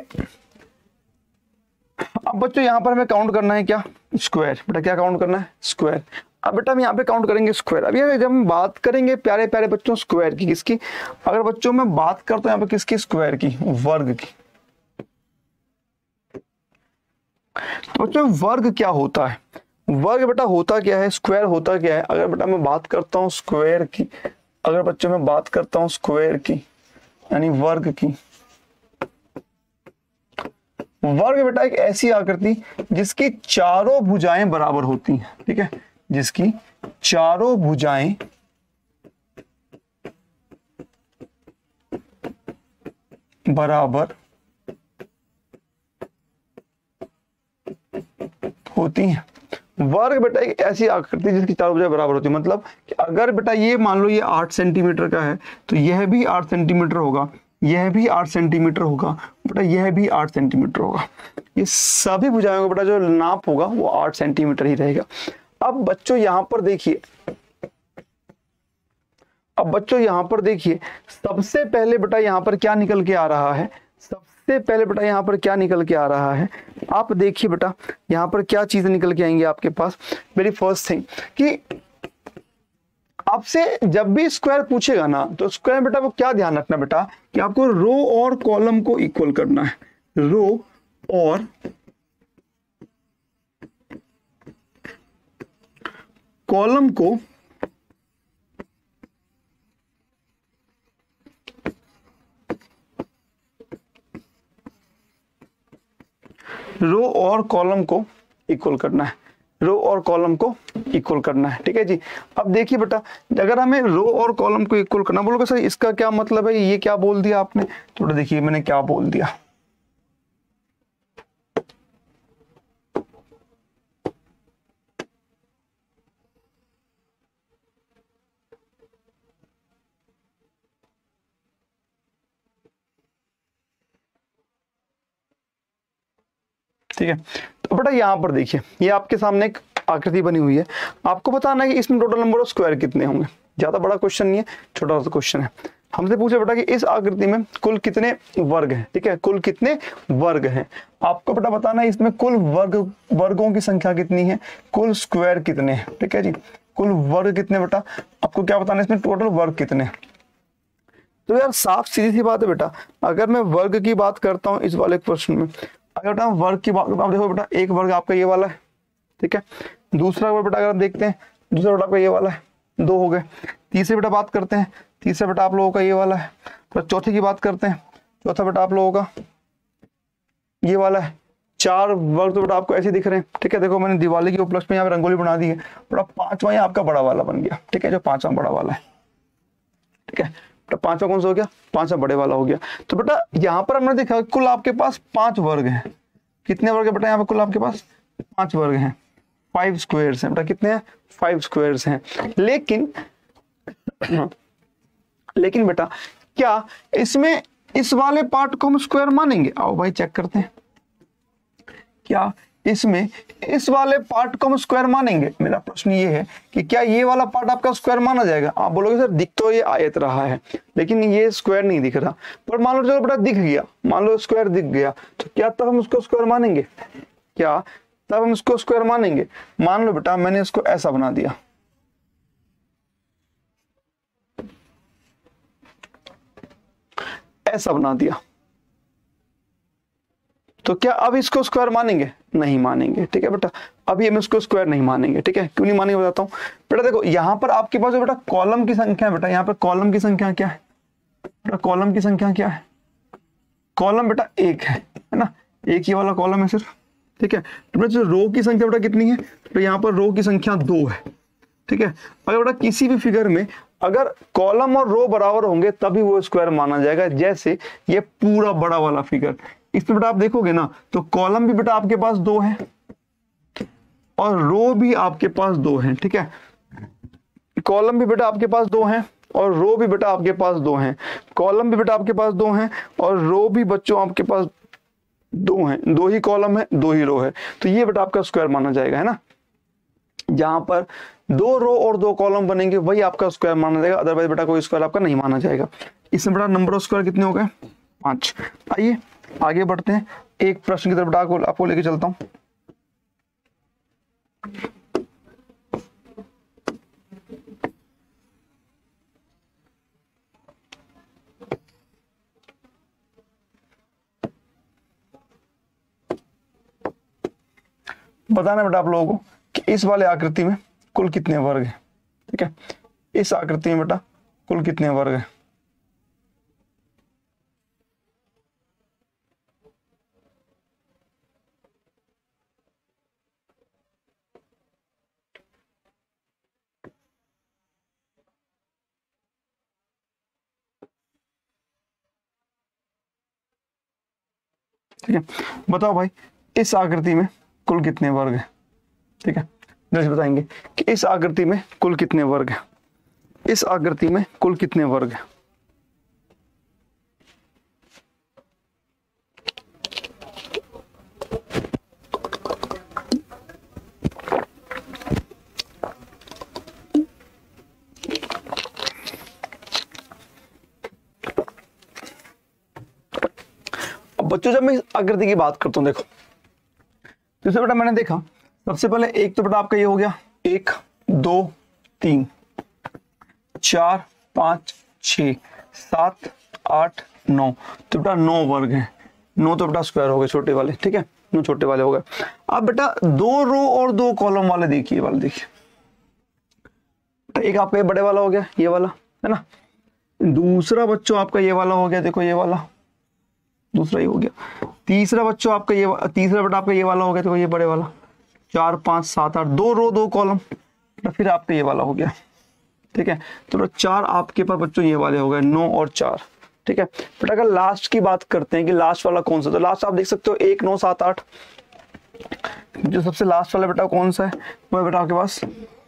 अब बच्चों यहाँ पर हमें काउंट करना है क्या, स्क्वायर। बेटा क्या काउंट करना है, स्क्वायर। अब बेटा हम यहाँ पे काउंट करेंगे स्क्वायर। अब ये जब हम बात करेंगे प्यारे प्यारे बच्चों स्क्वायर की, किसकी, अगर बच्चों में बात करता हूँ यहाँ पे किसकी, स्क्वायर की, वर्ग की। तो बच्चों वर्ग क्या होता है, वर्ग बेटा होता क्या है, स्क्वायर होता क्या है। अगर बेटा मैं बात करता हूँ स्क्वायर की, अगर बच्चों मैं बात करता हूँ स्क्वायर की यानी वर्ग की, वर्ग बेटा एक ऐसी आकृति जिसकी चारों भुजाएं बराबर होती हैं। ठीक है, जिसकी चारों भुजाएं बराबर होती हैं। वर्ग बेटा एक ऐसी आकृति जिसकी चारों भुजाएं बराबर होती है, मतलब कि अगर बेटा ये मान लो ये 8 सेंटीमीटर का है तो यह भी 8 सेंटीमीटर होगा, यह भी 8 सेंटीमीटर होगा बेटा, यह भी 8 सेंटीमीटर होगा। ये सभी भुजाओं का बेटा जो नाप होगा वो 8 सेंटीमीटर ही रहेगा। अब बच्चों यहां पर देखिए, अब बच्चों यहां पर देखिए, सबसे पहले बेटा यहां पर क्या निकल के आ रहा है, सबसे पहले बेटा यहां पर क्या निकल के आ रहा है, आप देखिए बेटा यहां पर क्या चीजें निकल के आएंगी आपके पास। वेरी फर्स्ट थिंग कि आपसे जब भी स्क्वायर पूछेगा ना, तो स्क्वायर बेटा वो क्या ध्यान रखना बेटा कि आपको रो और कॉलम को इक्वल करना है। रो और कॉलम को रो और कॉलम को इक्वल करना है, रो और कॉलम को इक्वल करना है। ठीक है जी। अब देखिए बेटा, अगर हमें रो और कॉलम को इक्वल करना, बोलोगे सर इसका क्या मतलब है, ये क्या बोल दिया आपने? थोड़ा देखिए मैंने क्या बोल दिया। ठीक है, तो बेटा यहां पर देखिए, ये आपके सामने एक आकृति बनी हुई है, आपको बताना है कि इसमें टोटल नंबर ऑफ स्क्वायर कितने होंगे। ज्यादा बड़ा क्वेश्चन नहीं है, छोटा सा क्वेश्चन है। हमसे पूछे बेटा कि इस आकृति में कुल कितने वर्ग हैं। ठीक है, कुल कितने वर्ग हैं, आपको बेटा बताना है इसमें कुल वर्गों की संख्या कितनी है, कुल स्क्वायर कितने हैं। ठीक है जी, कुल वर्ग कितने बेटा, आपको क्या बताना है इसमें टोटल वर्ग कितने। तो यार साफ सीधी सी बात है बेटा, अगर मैं वर्ग की बात करता हूं इस वाले प्रश्न में, अगर बेटा वर्ग की बात करता हूं, देखो बेटा एक वर्ग आपका ये वाला है। ठीक है, दूसरा वर्ग बेटा अगर आप देखते हैं, दूसरा बेटा आपका ये वाला है, 2 हो गए। तीसरे बेटा बात करते हैं, तीसरा बेटा आप लोगों का ये वाला है। फिर चौथे की बात करते हैं, चौथा बेटा आप लोगों का ये वाला है। 4 वर्ग तो बेटा आपको ऐसे दिख रहे हैं। ठीक है, देखो मैंने दिवाली के उपलक्ष्य में यहाँ पे रंगोली बना दी है, बेटा 5वां आपका बड़ा वाला बन गया। ठीक है, जो 5वां बड़ा वाला है। ठीक है, तो 5वां कौन सा हो गया, 5वां बड़े वाला हो गया। तो बेटा यहाँ पर हमने देखा कुल आपके पास 5 वर्ग हैं। कितने वर्ग है बेटा यहाँ पे, कुल आपके पास 5 वर्ग हैं, 5 स्क्वायर्स हैं बेटा। कितने हैं, 5 स्क्वायर्स हैं। लेकिन बेटा क्या इसमें इस वाले पार्ट को हम स्क्वायर मानेंगे? आओ भाई चेक करते हैं, क्या इसमें इस वाले पार्ट को हम स्क्वायर मानेंगे? मेरा प्रश्न ये है कि क्या ये वाला पार्ट आपका स्क्वायर माना जाएगा? आप बोलोगे सर दिख तो ये आयत रहा है, लेकिन ये स्क्वायर नहीं दिख रहा। पर मान लो चलो बेटा दिख गया, मान लो स्क्वायर दिख गया, तो क्या तब हम उसको स्क्वायर मानेंगे? क्या तब हम इसको स्क्वायर मानेंगे? मान लो बेटा मैंने इसको ऐसा बना दिया, ऐसा बना दिया, तो क्या अब इसको स्क्वायर मानेंगे? नहीं मानेंगे। ठीक है बेटा, अभी हम इसको स्क्वायर नहीं मानेंगे। ठीक है, क्यों नहीं मानेंगे बताता हूं बेटा। देखो यहां पर आपके पास जो बेटा कॉलम की संख्या है, बेटा यहां पर कॉलम की संख्या क्या है बेटा, कॉलम की संख्या क्या है? कॉलम बेटा 1 है ना, एक ही वाला कॉलम है सिर्फ। ठीक है, तो जो रो की संख्या बेटा कितनी है, तो यहाँ पर रो की संख्या 2 है। ठीक है, अगर बेटा किसी भी फिगर में अगर कॉलम और रो बराबर होंगे तभी वो स्क्वायर माना जाएगा। जैसे ये पूरा बड़ा वाला फिगर, इसमें बेटा आप देखोगे ना, तो कॉलम भी बेटा आपके पास 2 है और रो भी आपके पास 2 है। ठीक है, कॉलम भी बेटा आपके पास 2 है और रो भी बेटा आपके पास 2 है। कॉलम भी बेटा आपके पास 2 है और रो भी बच्चों आपके पास 2 है। 2 ही कॉलम है, 2 ही रो है, तो ये बेटा आपका स्क्वायर माना जाएगा, है ना। जहां पर 2 रो और 2 कॉलम बनेंगे वही आपका स्क्वायर माना जाएगा, अदरवाइज बेटा कोई स्क्वायर आपका नहीं माना जाएगा। इसमें बेटा नंबर ऑफ स्क्वायर कितने हो गए, 5। आइए आगे बढ़ते हैं, एक प्रश्न की तरफ बेटा आपको लेके चलता हूं। बताना बेटा आप लोगों को कि इस वाले आकृति में कुल कितने वर्ग हैं। ठीक है, इस आकृति में बेटा कुल कितने वर्ग हैं। ठीक है, बताओ भाई इस आकृति में कुल कितने वर्ग हैं। ठीक है, जैसे बताएंगे कि इस आकृति में कुल कितने वर्ग हैं, इस आकृति में कुल कितने वर्ग हैं। बच्चों जब मैं इस आकृति की बात करता हूं, देखो जैसे बेटा मैंने देखा सबसे पहले एक तो बेटा आपका ये हो गया 1 2 3, 4 5 6 7 8 9, तो बेटा 9 वर्ग है, 9 तो बेटा स्क्वायर हो गए छोटे वाले, ठीक है, 9 छोटे वाले हो गए। अब बेटा 2 रो और 2 कॉलम वाले देखिए, वाले देखिए, एक आपका ये बड़े वाला हो गया, ये वाला है ना, दूसरा बच्चों आपका ये वाला हो गया, देखो ये वाला दूसरा ही हो गया, तीसरा बच्चों आपका ये, तीसरा बेटा आपका ये वाला हो गया, देखो ये बड़े वाला, 4 5 7 8, 2 रो 2 कॉलम, फिर आपका ये वाला हो गया, ठीक है। तो 4 आपके पास बच्चों ये वाले हो गए, 9 और 4, ठीक है। बेटा अगर लास्ट की बात करते हैं कि लास्ट वाला कौन सा, तो लास्ट आप देख सकते हो 1 9 7 8, जो सबसे लास्ट वाला बेटा कौन सा है, वो है बेटा आपके पास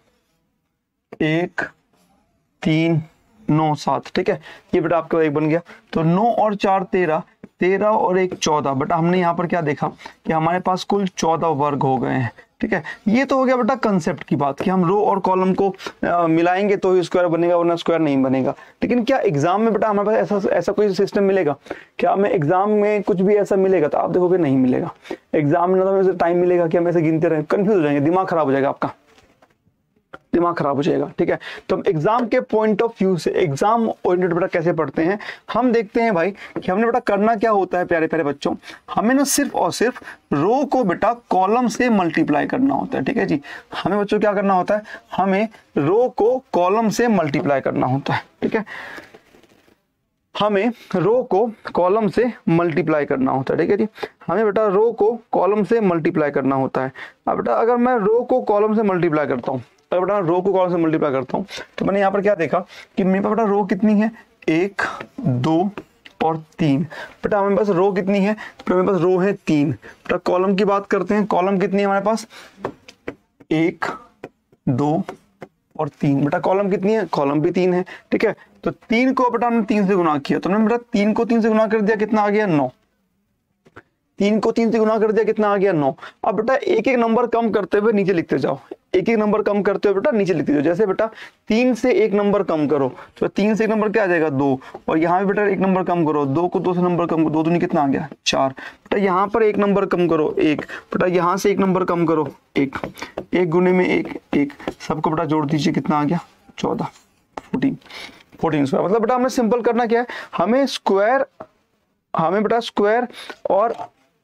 1 3 9 7, ठीक है, ये बेटा आपका एक बन गया। तो 9 और 4 13, 13 और 1 14, बेटा हमने यहाँ पर क्या देखा कि हमारे पास कुल 14 वर्ग हो गए हैं, ठीक है। ये तो हो गया बेटा कंसेप्ट की बात कि हम रो और कॉलम को मिलाएंगे तो ही स्क्वायर बनेगा, वरना स्क्वायर नहीं बनेगा। लेकिन क्या एग्जाम में बेटा हमारे पास ऐसा कोई सिस्टम मिलेगा, क्या हमें एग्जाम में कुछ भी ऐसा मिलेगा? तो आप देखोगे नहीं मिलेगा। एग्जाम में ना तो टाइम मिलेगा कि हम ऐसे गिनते रहें, कंफ्यूज हो जाएंगे, दिमाग खराब हो जाएगा आपका, दिमाग खराब हो जाएगा, ठीक है। तो हम एग्जाम के पॉइंट ऑफ व्यू से एग्जाम ओरिएंटेड बेटा कैसे पढ़ते हैं, हम देखते हैं भाई कि हमने बेटा करना क्या होता है प्यारे प्यारे बच्चों, हमें ना सिर्फ और सिर्फ रो को बेटा कॉलम से मल्टीप्लाई करना होता है, ठीक है जी। हमें बच्चों क्या करना होता है, हमें रो को कॉलम से मल्टीप्लाई करना होता है, ठीक है, हमें रो को कॉलम से मल्टीप्लाई करना होता है, ठीक है जी। हमें बेटा रो को कॉलम से मल्टीप्लाई करना होता है। अब बेटा अगर मैं रो को कॉलम से मल्टीप्लाई करता हूँ, अगर बेटा रो को कॉलम से मल्टीप्लाई करता हूँ, तो मैंने यहाँ पर क्या देखा कि मेरे पास बेटा रो कितनी है, 1 2 और 3। बेटा हमारे पास रो कितनी है, तो मेरे पास रो है 3। बेटा कॉलम की बात करते हैं, कॉलम कितनी है हमारे पास, 1 2 और 3। बेटा कॉलम कितनी है, कॉलम भी 3 है, ठीक है। तो 3 को बेटा हमने 3 से गुना किया, तो हमने बेटा 3 को 3 से गुना कर दिया, कितना आ गया 9। 3 को 3 से गुना कर दिया, कितना आ गया 9। अब बेटा एक एक नंबर कम करते हुए नीचे लिखते जाओ, एक एक नंबर कम करते हुए बेटा नीचे लिखते जाओ। जैसे बेटा 3 से एक नंबर कम करो, तो 3 से एक नंबर क्या आ जाएगा 2, और यहाँ पे बेटा एक नंबर कम करो, 2 को 2 से नंबर कम करो, 2 दूनी कितना आ गया 4। बेटा यहाँ पर एक नंबर कम करो 1, बेटा यहाँ से एक नंबर कम करो 1, 1 गुने में 1 1, सबको बेटा जोड़ दीजिए, कितना आ गया 14 14 स्क्वायर। मतलब बेटा हमें सिंपल करना क्या है, हमें स्क्वायर, हमें बेटा स्क्वायर और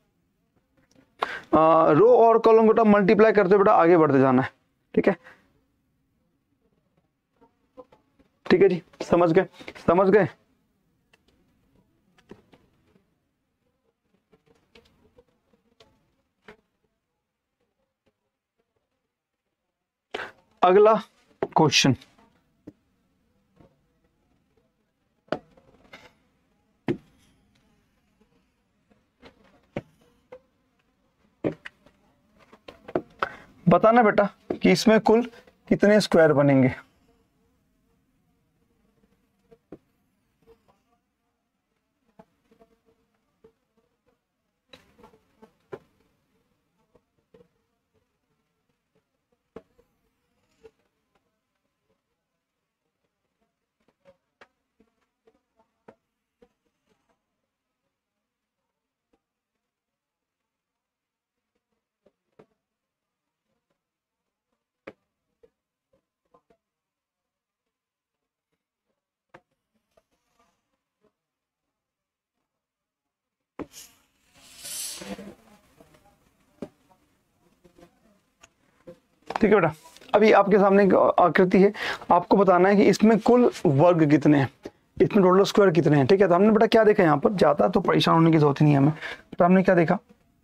रो और कॉलम बेटा मल्टीप्लाई करते बेटा आगे बढ़ते जाना है, ठीक है, ठीक है जी, समझ गए, समझ गए। अगला क्वेश्चन, बताना बेटा कि इसमें कुल कितने स्क्वायर बनेंगे। ठीक है बेटा, अभी आपके सामने आकृति है, आपको बताना है कि इसमें कुल वर्ग कितने हैं, इसमें टोटल स्क्वायर कितने हैं, ठीक है। तो हमने बेटा क्या देखा, यहाँ पर ज्यादा तो परेशान होने की जरूरत नहीं है हमें। तो हमने क्या देखा,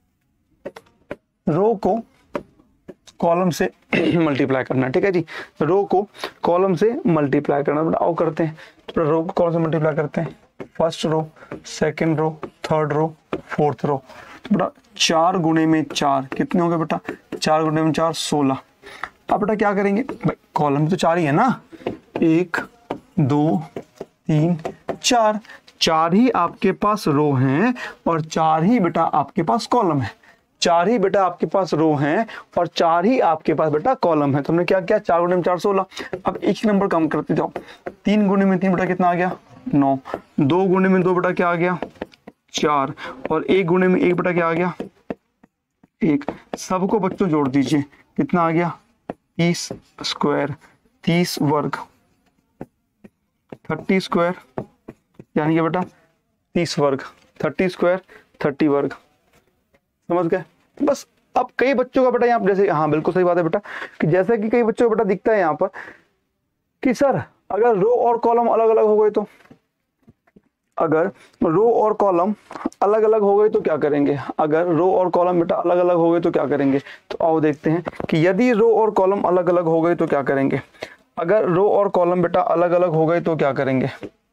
रो को कॉलम से मल्टीप्लाई करना है, ठीक है जी, रो को कॉलम से मल्टीप्लाई करना, बेटा आओ करते हैं। तो रो को कॉलम से मल्टीप्लाई करते हैं, first row, second row, third row, fourth row. तो बेटा 4 गुणे में 4 कितने होंगे बेटा, 4 गुणे में 4 16। अब बेटा क्या करेंगे, भाई कॉलम तो 4 ही है ना, 1 2 3 4, 4 ही आपके पास रो हैं और 4 ही बेटा आपके पास कॉलम है, 4 ही बेटा आपके पास रो हैं और 4 ही आपके पास बेटा कॉलम है। तो हमने क्या किया, 4 गुणे में 4 16। अब एक ही नंबर कम करते जाओ, 3 गुणे में 3 बेटा कितना आ गया 9, 2 गुणे में 2 बेटा क्या आ गया 4, और 1 गुणे में 1 बेटा क्या आ गया 1। सबको बच्चों जोड़ दीजिए, कितना आ गया 30 स्क्वायर, 30 वर्ग, 30 स्क्वायर यानी कि बेटा 30 वर्ग, 30 स्क्वायर 30 वर्ग, समझ गए। बस अब कई बच्चों का बेटा यहाँ जैसे, हाँ बिल्कुल सही बात है बेटा, कि जैसे कि कई बच्चों को बेटा दिखता है यहाँ पर कि सर अगर रो और कॉलम अलग अलग हो गए तो, अगर रो और कॉलम अलग अलग हो गए तो क्या करेंगे, अगर रो और कॉलम बेटा अलग अलग हो गए तो क्या करेंगे। तो आओ देखते हैं कि यदि रो और कॉलम अलग अलग हो गए तो क्या करेंगे। अगर रो और कॉलम बेटा अलग अलग हो गए तो क्या करेंगे।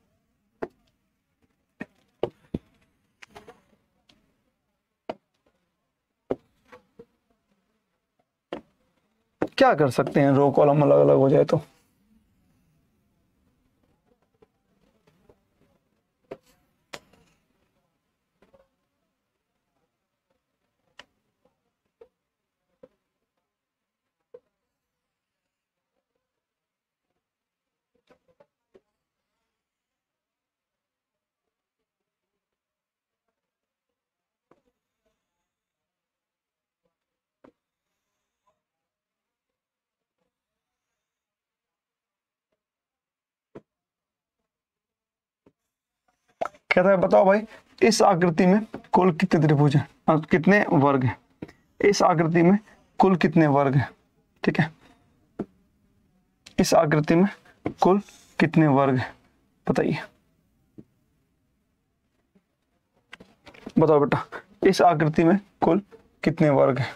क्या कर सकते हैं रो कॉलम अलग अलग हो जाए तो। कहता है बताओ भाई इस आकृति में कुल कितने त्रिभुज हैं और कितने वर्ग हैं। इस आकृति में कुल कितने वर्ग हैं, ठीक है, इस आकृति में कुल कितने वर्ग हैं बताइए। बताओ बेटा इस आकृति में कुल कितने वर्ग हैं।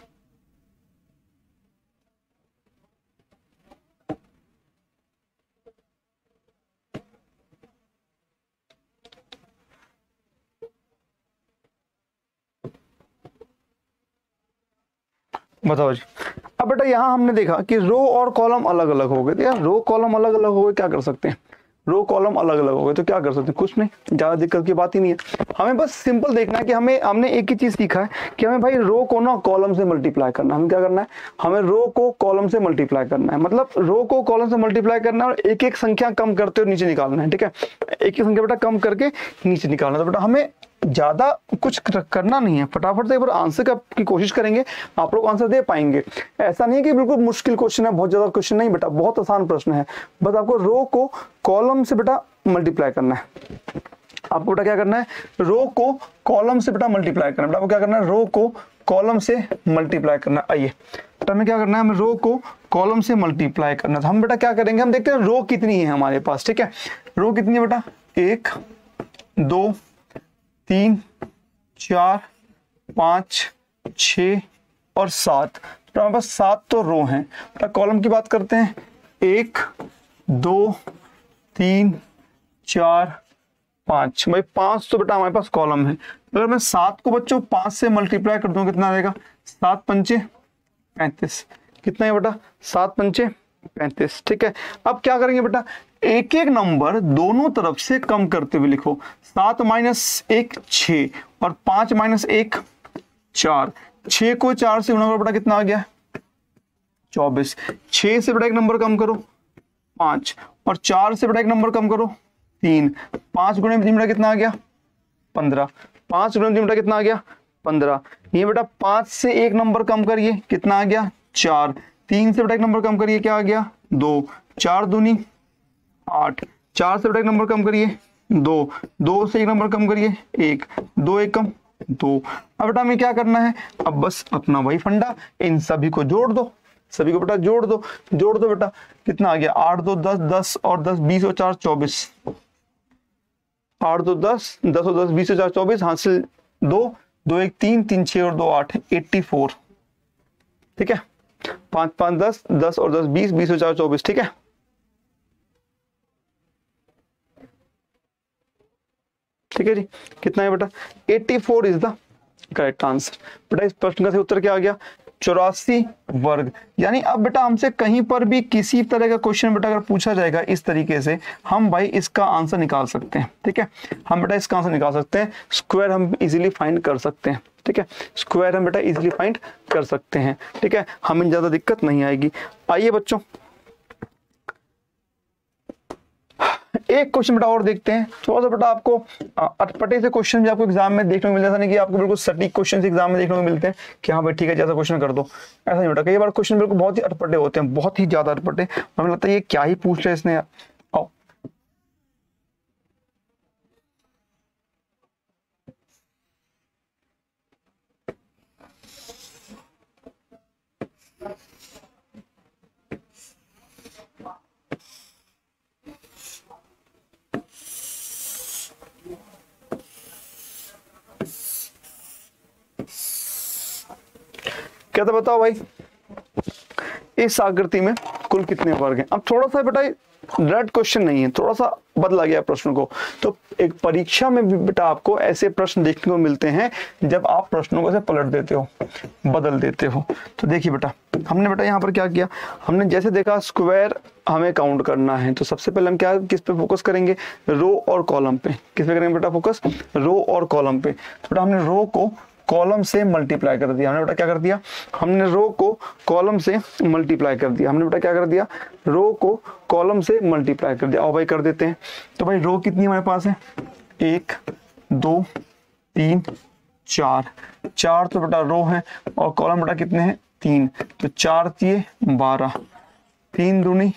बताओ जी। अब बेटा यहाँ हमने देखा कि रो और कॉलम अलग अलग हो गए, तो यार रो कॉलम अलग अलग हो गए क्या कर सकते हैं। रो कॉलम अलग अलग हो गए तो क्या कर सकते हैं, कुछ नहीं, ज्यादा दिक्कत की बात ही नहीं है। हमें बस सिंपल देखना है कि हमने एक ही चीज सीखा है कि हमें भाई रो को ना कॉलम से मल्टीप्लाई करना है। हमें क्या करना है, हमें रो को कॉलम से मल्टीप्लाई करना है, मतलब रो को कॉलम से मल्टीप्लाई करना है और एक एक संख्या कम करते हुए नीचे निकालना है, ठीक है, एक एक संख्या बेटा कम करके नीचे निकालना। तो बेटा हमें ज्यादा कुछ करना नहीं है, फटाफट से एक बार आंसर की कोशिश करेंगे, आप लोग आंसर दे पाएंगे। ऐसा नहीं है कि बिल्कुल मुश्किल क्वेश्चन है, बहुत ज्यादा क्वेश्चन नहीं बेटा, बहुत आसान प्रश्न है। बस आपको रो को कॉलम से बेटा मल्टीप्लाई करना है। आपको बेटा क्या करना है, रो को कॉलम से बेटा मल्टीप्लाई करना है। बेटा आपको क्या करना है, रो को कॉलम से मल्टीप्लाई करना है। आइए बेटा हमें क्या करना है, हमें रो को कॉलम से मल्टीप्लाई करना है। हम बेटा क्या करेंगे, हम देखते हैं रो कितनी है हमारे पास, ठीक है, रो कितनी है बेटा, 1 2 3 4 5 6 और 7। तो हमारे पास 7 तो रो हैं। बेटा कॉलम की बात करते हैं, 1 2 3 4 5, भाई 5 तो बेटा हमारे पास कॉलम है। अगर मैं 7 को बच्चों 5 से मल्टीप्लाई कर दूं कितना रहेगा, 7 पंचे 35, कितना है बेटा, 7 पंचे 35, ठीक है। अब क्या करेंगे बेटा, एक एक नंबर दोनों तरफ से कम करते हुए लिखो। 7 माइनस 1 6 और 5 माइनस 1 4, 6 को 4 से गुणा करो बेटा कितना आ गया, 24। 6 से बेटा एक नंबर कम करो 5 और 4 से बेटा एक नंबर कम करो 3, 5 गुणे में बेटा कितना आ गया 15, 5 गुणे में बेटा कितना आ गया 15। ये बेटा 5 से एक नंबर कम करिए कितना आ गया 4, 3 से बेटा एक नंबर कम करिए क्या आ गया 2, 4 दूनी 8, 4 से बेटा एक नंबर कम करिए 2, 2 से एक नंबर कम करिए 1, 2 1 कम 2। अब बेटा हमें क्या करना है, अब बस अपना वही फंडा, इन सभी को जोड़ दो, सभी को बेटा जोड़ दो बेटा कितना आ गया 8 2 10, 10 और 10 20 और 4 24, 8 2 10, 10 और 10 20 और 4 24, हासिल 2 2 1 3 3 6 और 2 8 84, ठीक है। 5 5 10, 10 और 10 20, 20 और 4 24, ठीक है। ठीक है जी, कितना है बेटा 84 इज द करेक्ट आंसर। बेटा इस प्रश्न का सही उत्तर क्या आ गया 84 वर्ग। यानी अब बेटा हमसे कहीं पर भी किसी तरह का क्वेश्चन बेटा अगर पूछा जाएगा इस तरीके से, हम भाई इसका आंसर निकाल सकते हैं, ठीक है, हम बेटा इसका आंसर निकाल सकते हैं। स्क्वायर हम इजीली फाइंड कर सकते हैं, ठीक है, स्क्वायर हम बेटा इजीली फाइंड कर सकते हैं, ठीक है, हमें ज्यादा दिक्कत नहीं आएगी। आइए बच्चों एक क्वेश्चन बेटा और देखते हैं, थोड़ा सा बेटा आपको अटपटे से क्वेश्चन भी आपको एग्जाम में देखने को मिलता है, नहीं कि आपको बिल्कुल सटीक क्वेश्चन एग्जाम में देखने को मिलते हैं कि हाँ भाई ठीक है जैसा क्वेश्चन कर दो, ऐसा नहीं बेटा। कई बार क्वेश्चन बिल्कुल बहुत ही अटपटे होते हैं, बहुत ही ज्यादा अटपटे, हमें लगता है ये क्या ही पूछ रहे इसने। आओ कहते बताओ भाई इस आकृति में कुल कितने वर्ग हैं। अब थोड़ा सा बेटा डायरेक्ट क्वेश्चन नहीं है, थोड़ा सा बदला गया प्रश्न को। तो एक परीक्षा में भी बेटा आपको ऐसे प्रश्न देखने को मिलते हैं जब आप प्रश्नों को ऐसे पलट देते हो, बदल देते हो। तो देखिए बेटा हमने बेटा यहाँ पर क्या किया, हमने जैसे देखा स्क्वायर हमें काउंट करना है, तो सबसे पहले हम क्या किस पे फोकस करेंगे, रो और कॉलम पे। किस पे करेंगे बेटा फोकस, रो और कॉलम पे। तो बेटा हमने रो को कॉलम से मल्टीप्लाई कर दिया, हमने बेटा क्या कर दिया, हमने रो को कॉलम से मल्टीप्लाई कर दिया, हमने बेटा क्या कर दिया, रो को कॉलम से मल्टीप्लाई कर दिया। और भाई कर देते हैं। तो भाई रो कितनी हमारे पास है, 1 2 3 4, 4 तो बेटा रो है, और कॉलम बेटा कितने हैं 3, तो 4 3 12, 3 दूनी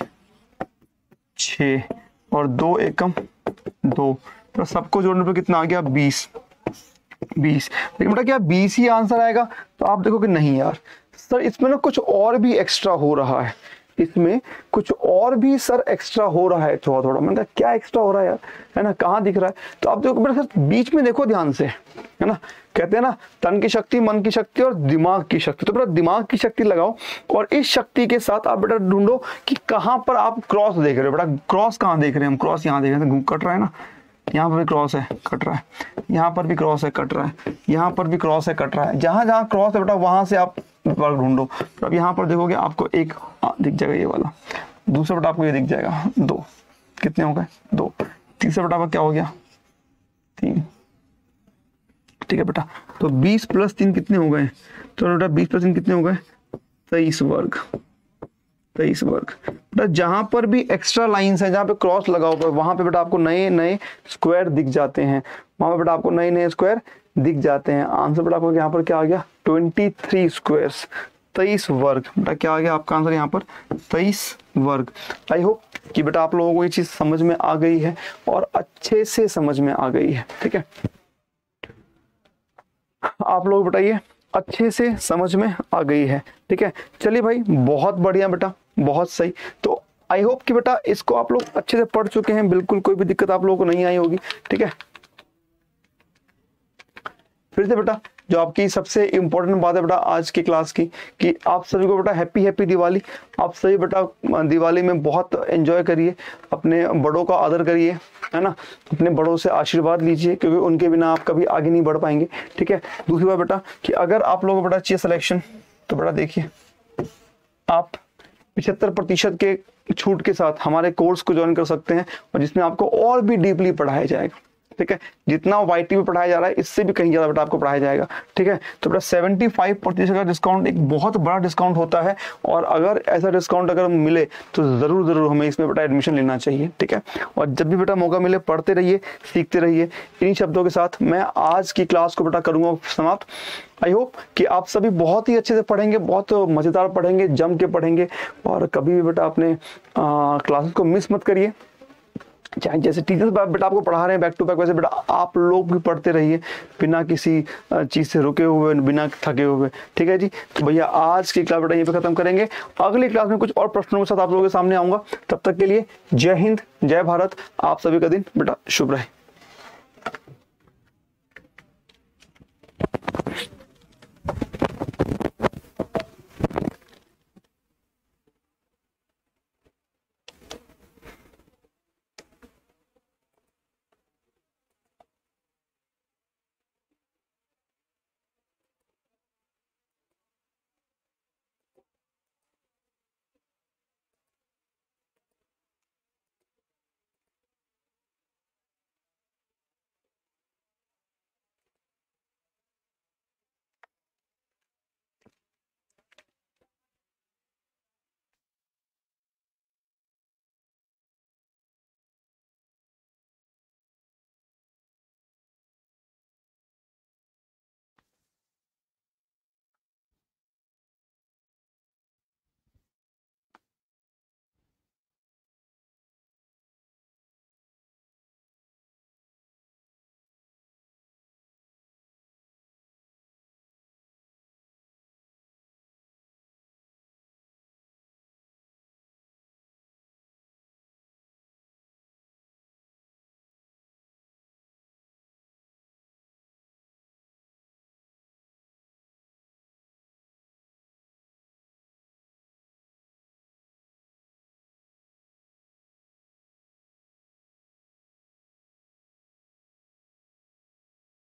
6 और 2 एकम 2, तो सबको जोड़ने पर कितना आ गया 20। लेकिन बेटा क्या 20 ही आंसर आएगा, तो आप देखो कि नहीं यार सर इसमें ना कुछ और भी एक्स्ट्रा हो रहा है, इसमें कुछ और भी सर एक्स्ट्रा हो रहा है थोड़ा थोड़ा। मैंने कहा क्या एक्स्ट्रा हो रहा है यार, है ना, कहाँ दिख रहा है। तो आप देखो बेटा सर बीच में देखो ध्यान से, है ना, कहते हैं ना तन की शक्ति, मन की शक्ति और दिमाग की शक्ति। तो बेटा दिमाग की शक्ति लगाओ और इस शक्ति के साथ आप बेटा ढूंढो कि कहाँ पर आप क्रॉस देख रहे हो। बेटा क्रॉस कहाँ देख रहे हैं हम, क्रॉस यहाँ देख रहे हैं, कट रहा है ना, यहाँ पर भी क्रॉस है कट रहा है, यहाँ पर भी क्रॉस है कट रहा है, यहाँ पर भी क्रॉस है कट रहा है। जहां जहां क्रॉस है बेटा वहां से आप वर्ग ढूंढो। तो अब यहाँ पर देखोगे आपको एक दिख जाएगा ये वाला, दूसरा बेटा आपको ये दिख जाएगा 2, कितने हो गए 2, तीसरा बेटा आपका क्या हो गया 3, ठीक है बेटा। तो 20 + 3 कितने हो गए, तो बेटा 20 + 3 कितने हो गए 23 वर्ग, 23 वर्ग। बेटा जहां पर भी एक्स्ट्रा लाइंस है, जहां पे क्रॉस लगा हुआ है वहां पे बेटा आपको नए नए स्क्वायर दिख जाते हैं, वहां पे बेटा आपको नए नए स्क्वायर दिख जाते हैं। आंसर बेटा आपको यहाँ पर क्या आ गया 23 स्क्वायर्स, 23 वर्ग। बेटा क्या आ गया आपका आंसर यहाँ पर 23 वर्ग। आई होप कि बेटा आप लोगों को ये चीज समझ में आ गई है और अच्छे से समझ में आ गई है, ठीक है। आप लोग बताइए अच्छे से समझ में आ गई है, ठीक है। चलिए भाई बहुत बढ़िया बेटा, बहुत सही। तो आई होप कि बेटा इसको आप लोग अच्छे से पढ़ चुके हैं, बिल्कुल कोई भी दिक्कत आप लोगों को नहीं आई होगी, ठीक है। फिर से बेटा जो आपकी सबसे इंपॉर्टेंट बात है बेटा आज की क्लास की, कि आप सभी को बेटा हैप्पी दिवाली। आप सभी बेटा दिवाली में बहुत एंजॉय करिए, अपने बड़ों का आदर करिए, है ना, अपने बड़ों से आशीर्वाद लीजिए, क्योंकि उनके बिना आप कभी आगे नहीं बढ़ पाएंगे, ठीक है। दूसरी बात बेटा कि अगर आप लोगों को बेटा चाहिए सिलेक्शन, तो बेटा देखिए आप 75% के छूट के साथ हमारे कोर्स को ज्वाइन कर सकते हैं, और जिसमें आपको और भी डीपली पढ़ाया जाएगा, ठीक है। जितना वाईटी में पढ़ाया जा रहा है इससे भी कहीं ज्यादा बेटा आपको पढ़ाया जाएगा, ठीक है। तो बेटा 75% का डिस्काउंट एक बहुत बड़ा डिस्काउंट होता है, और अगर ऐसा डिस्काउंट अगर मिले तो जरूर हमें इसमें बेटा एडमिशन लेना चाहिए, ठीक है। और जब भी बेटा मौका मिले पढ़ते रहिए, सीखते रहिए। इन शब्दों के साथ मैं आज की क्लास को बेटा करूंगा समाप्त। आई होप कि आप सभी बहुत ही अच्छे से पढ़ेंगे, बहुत मजेदार पढ़ेंगे, जम के पढ़ेंगे, और कभी भी बेटा अपने क्लासेस को मिस मत करिए। चाहे जैसे टीचर्स बेटा आपको पढ़ा रहे हैं बैक टू बैक, वैसे बेटा आप लोग भी पढ़ते रहिए बिना किसी चीज से रुके हुए, बिना थके हुए, ठीक है जी। तो भैया आज की क्लास बेटा यहीं पे खत्म करेंगे। अगली क्लास में कुछ और प्रश्नों के साथ आप लोगों के सामने आऊंगा। तब तक के लिए जय हिंद, जय भारत। आप सभी का दिन बेटा शुभ रहे।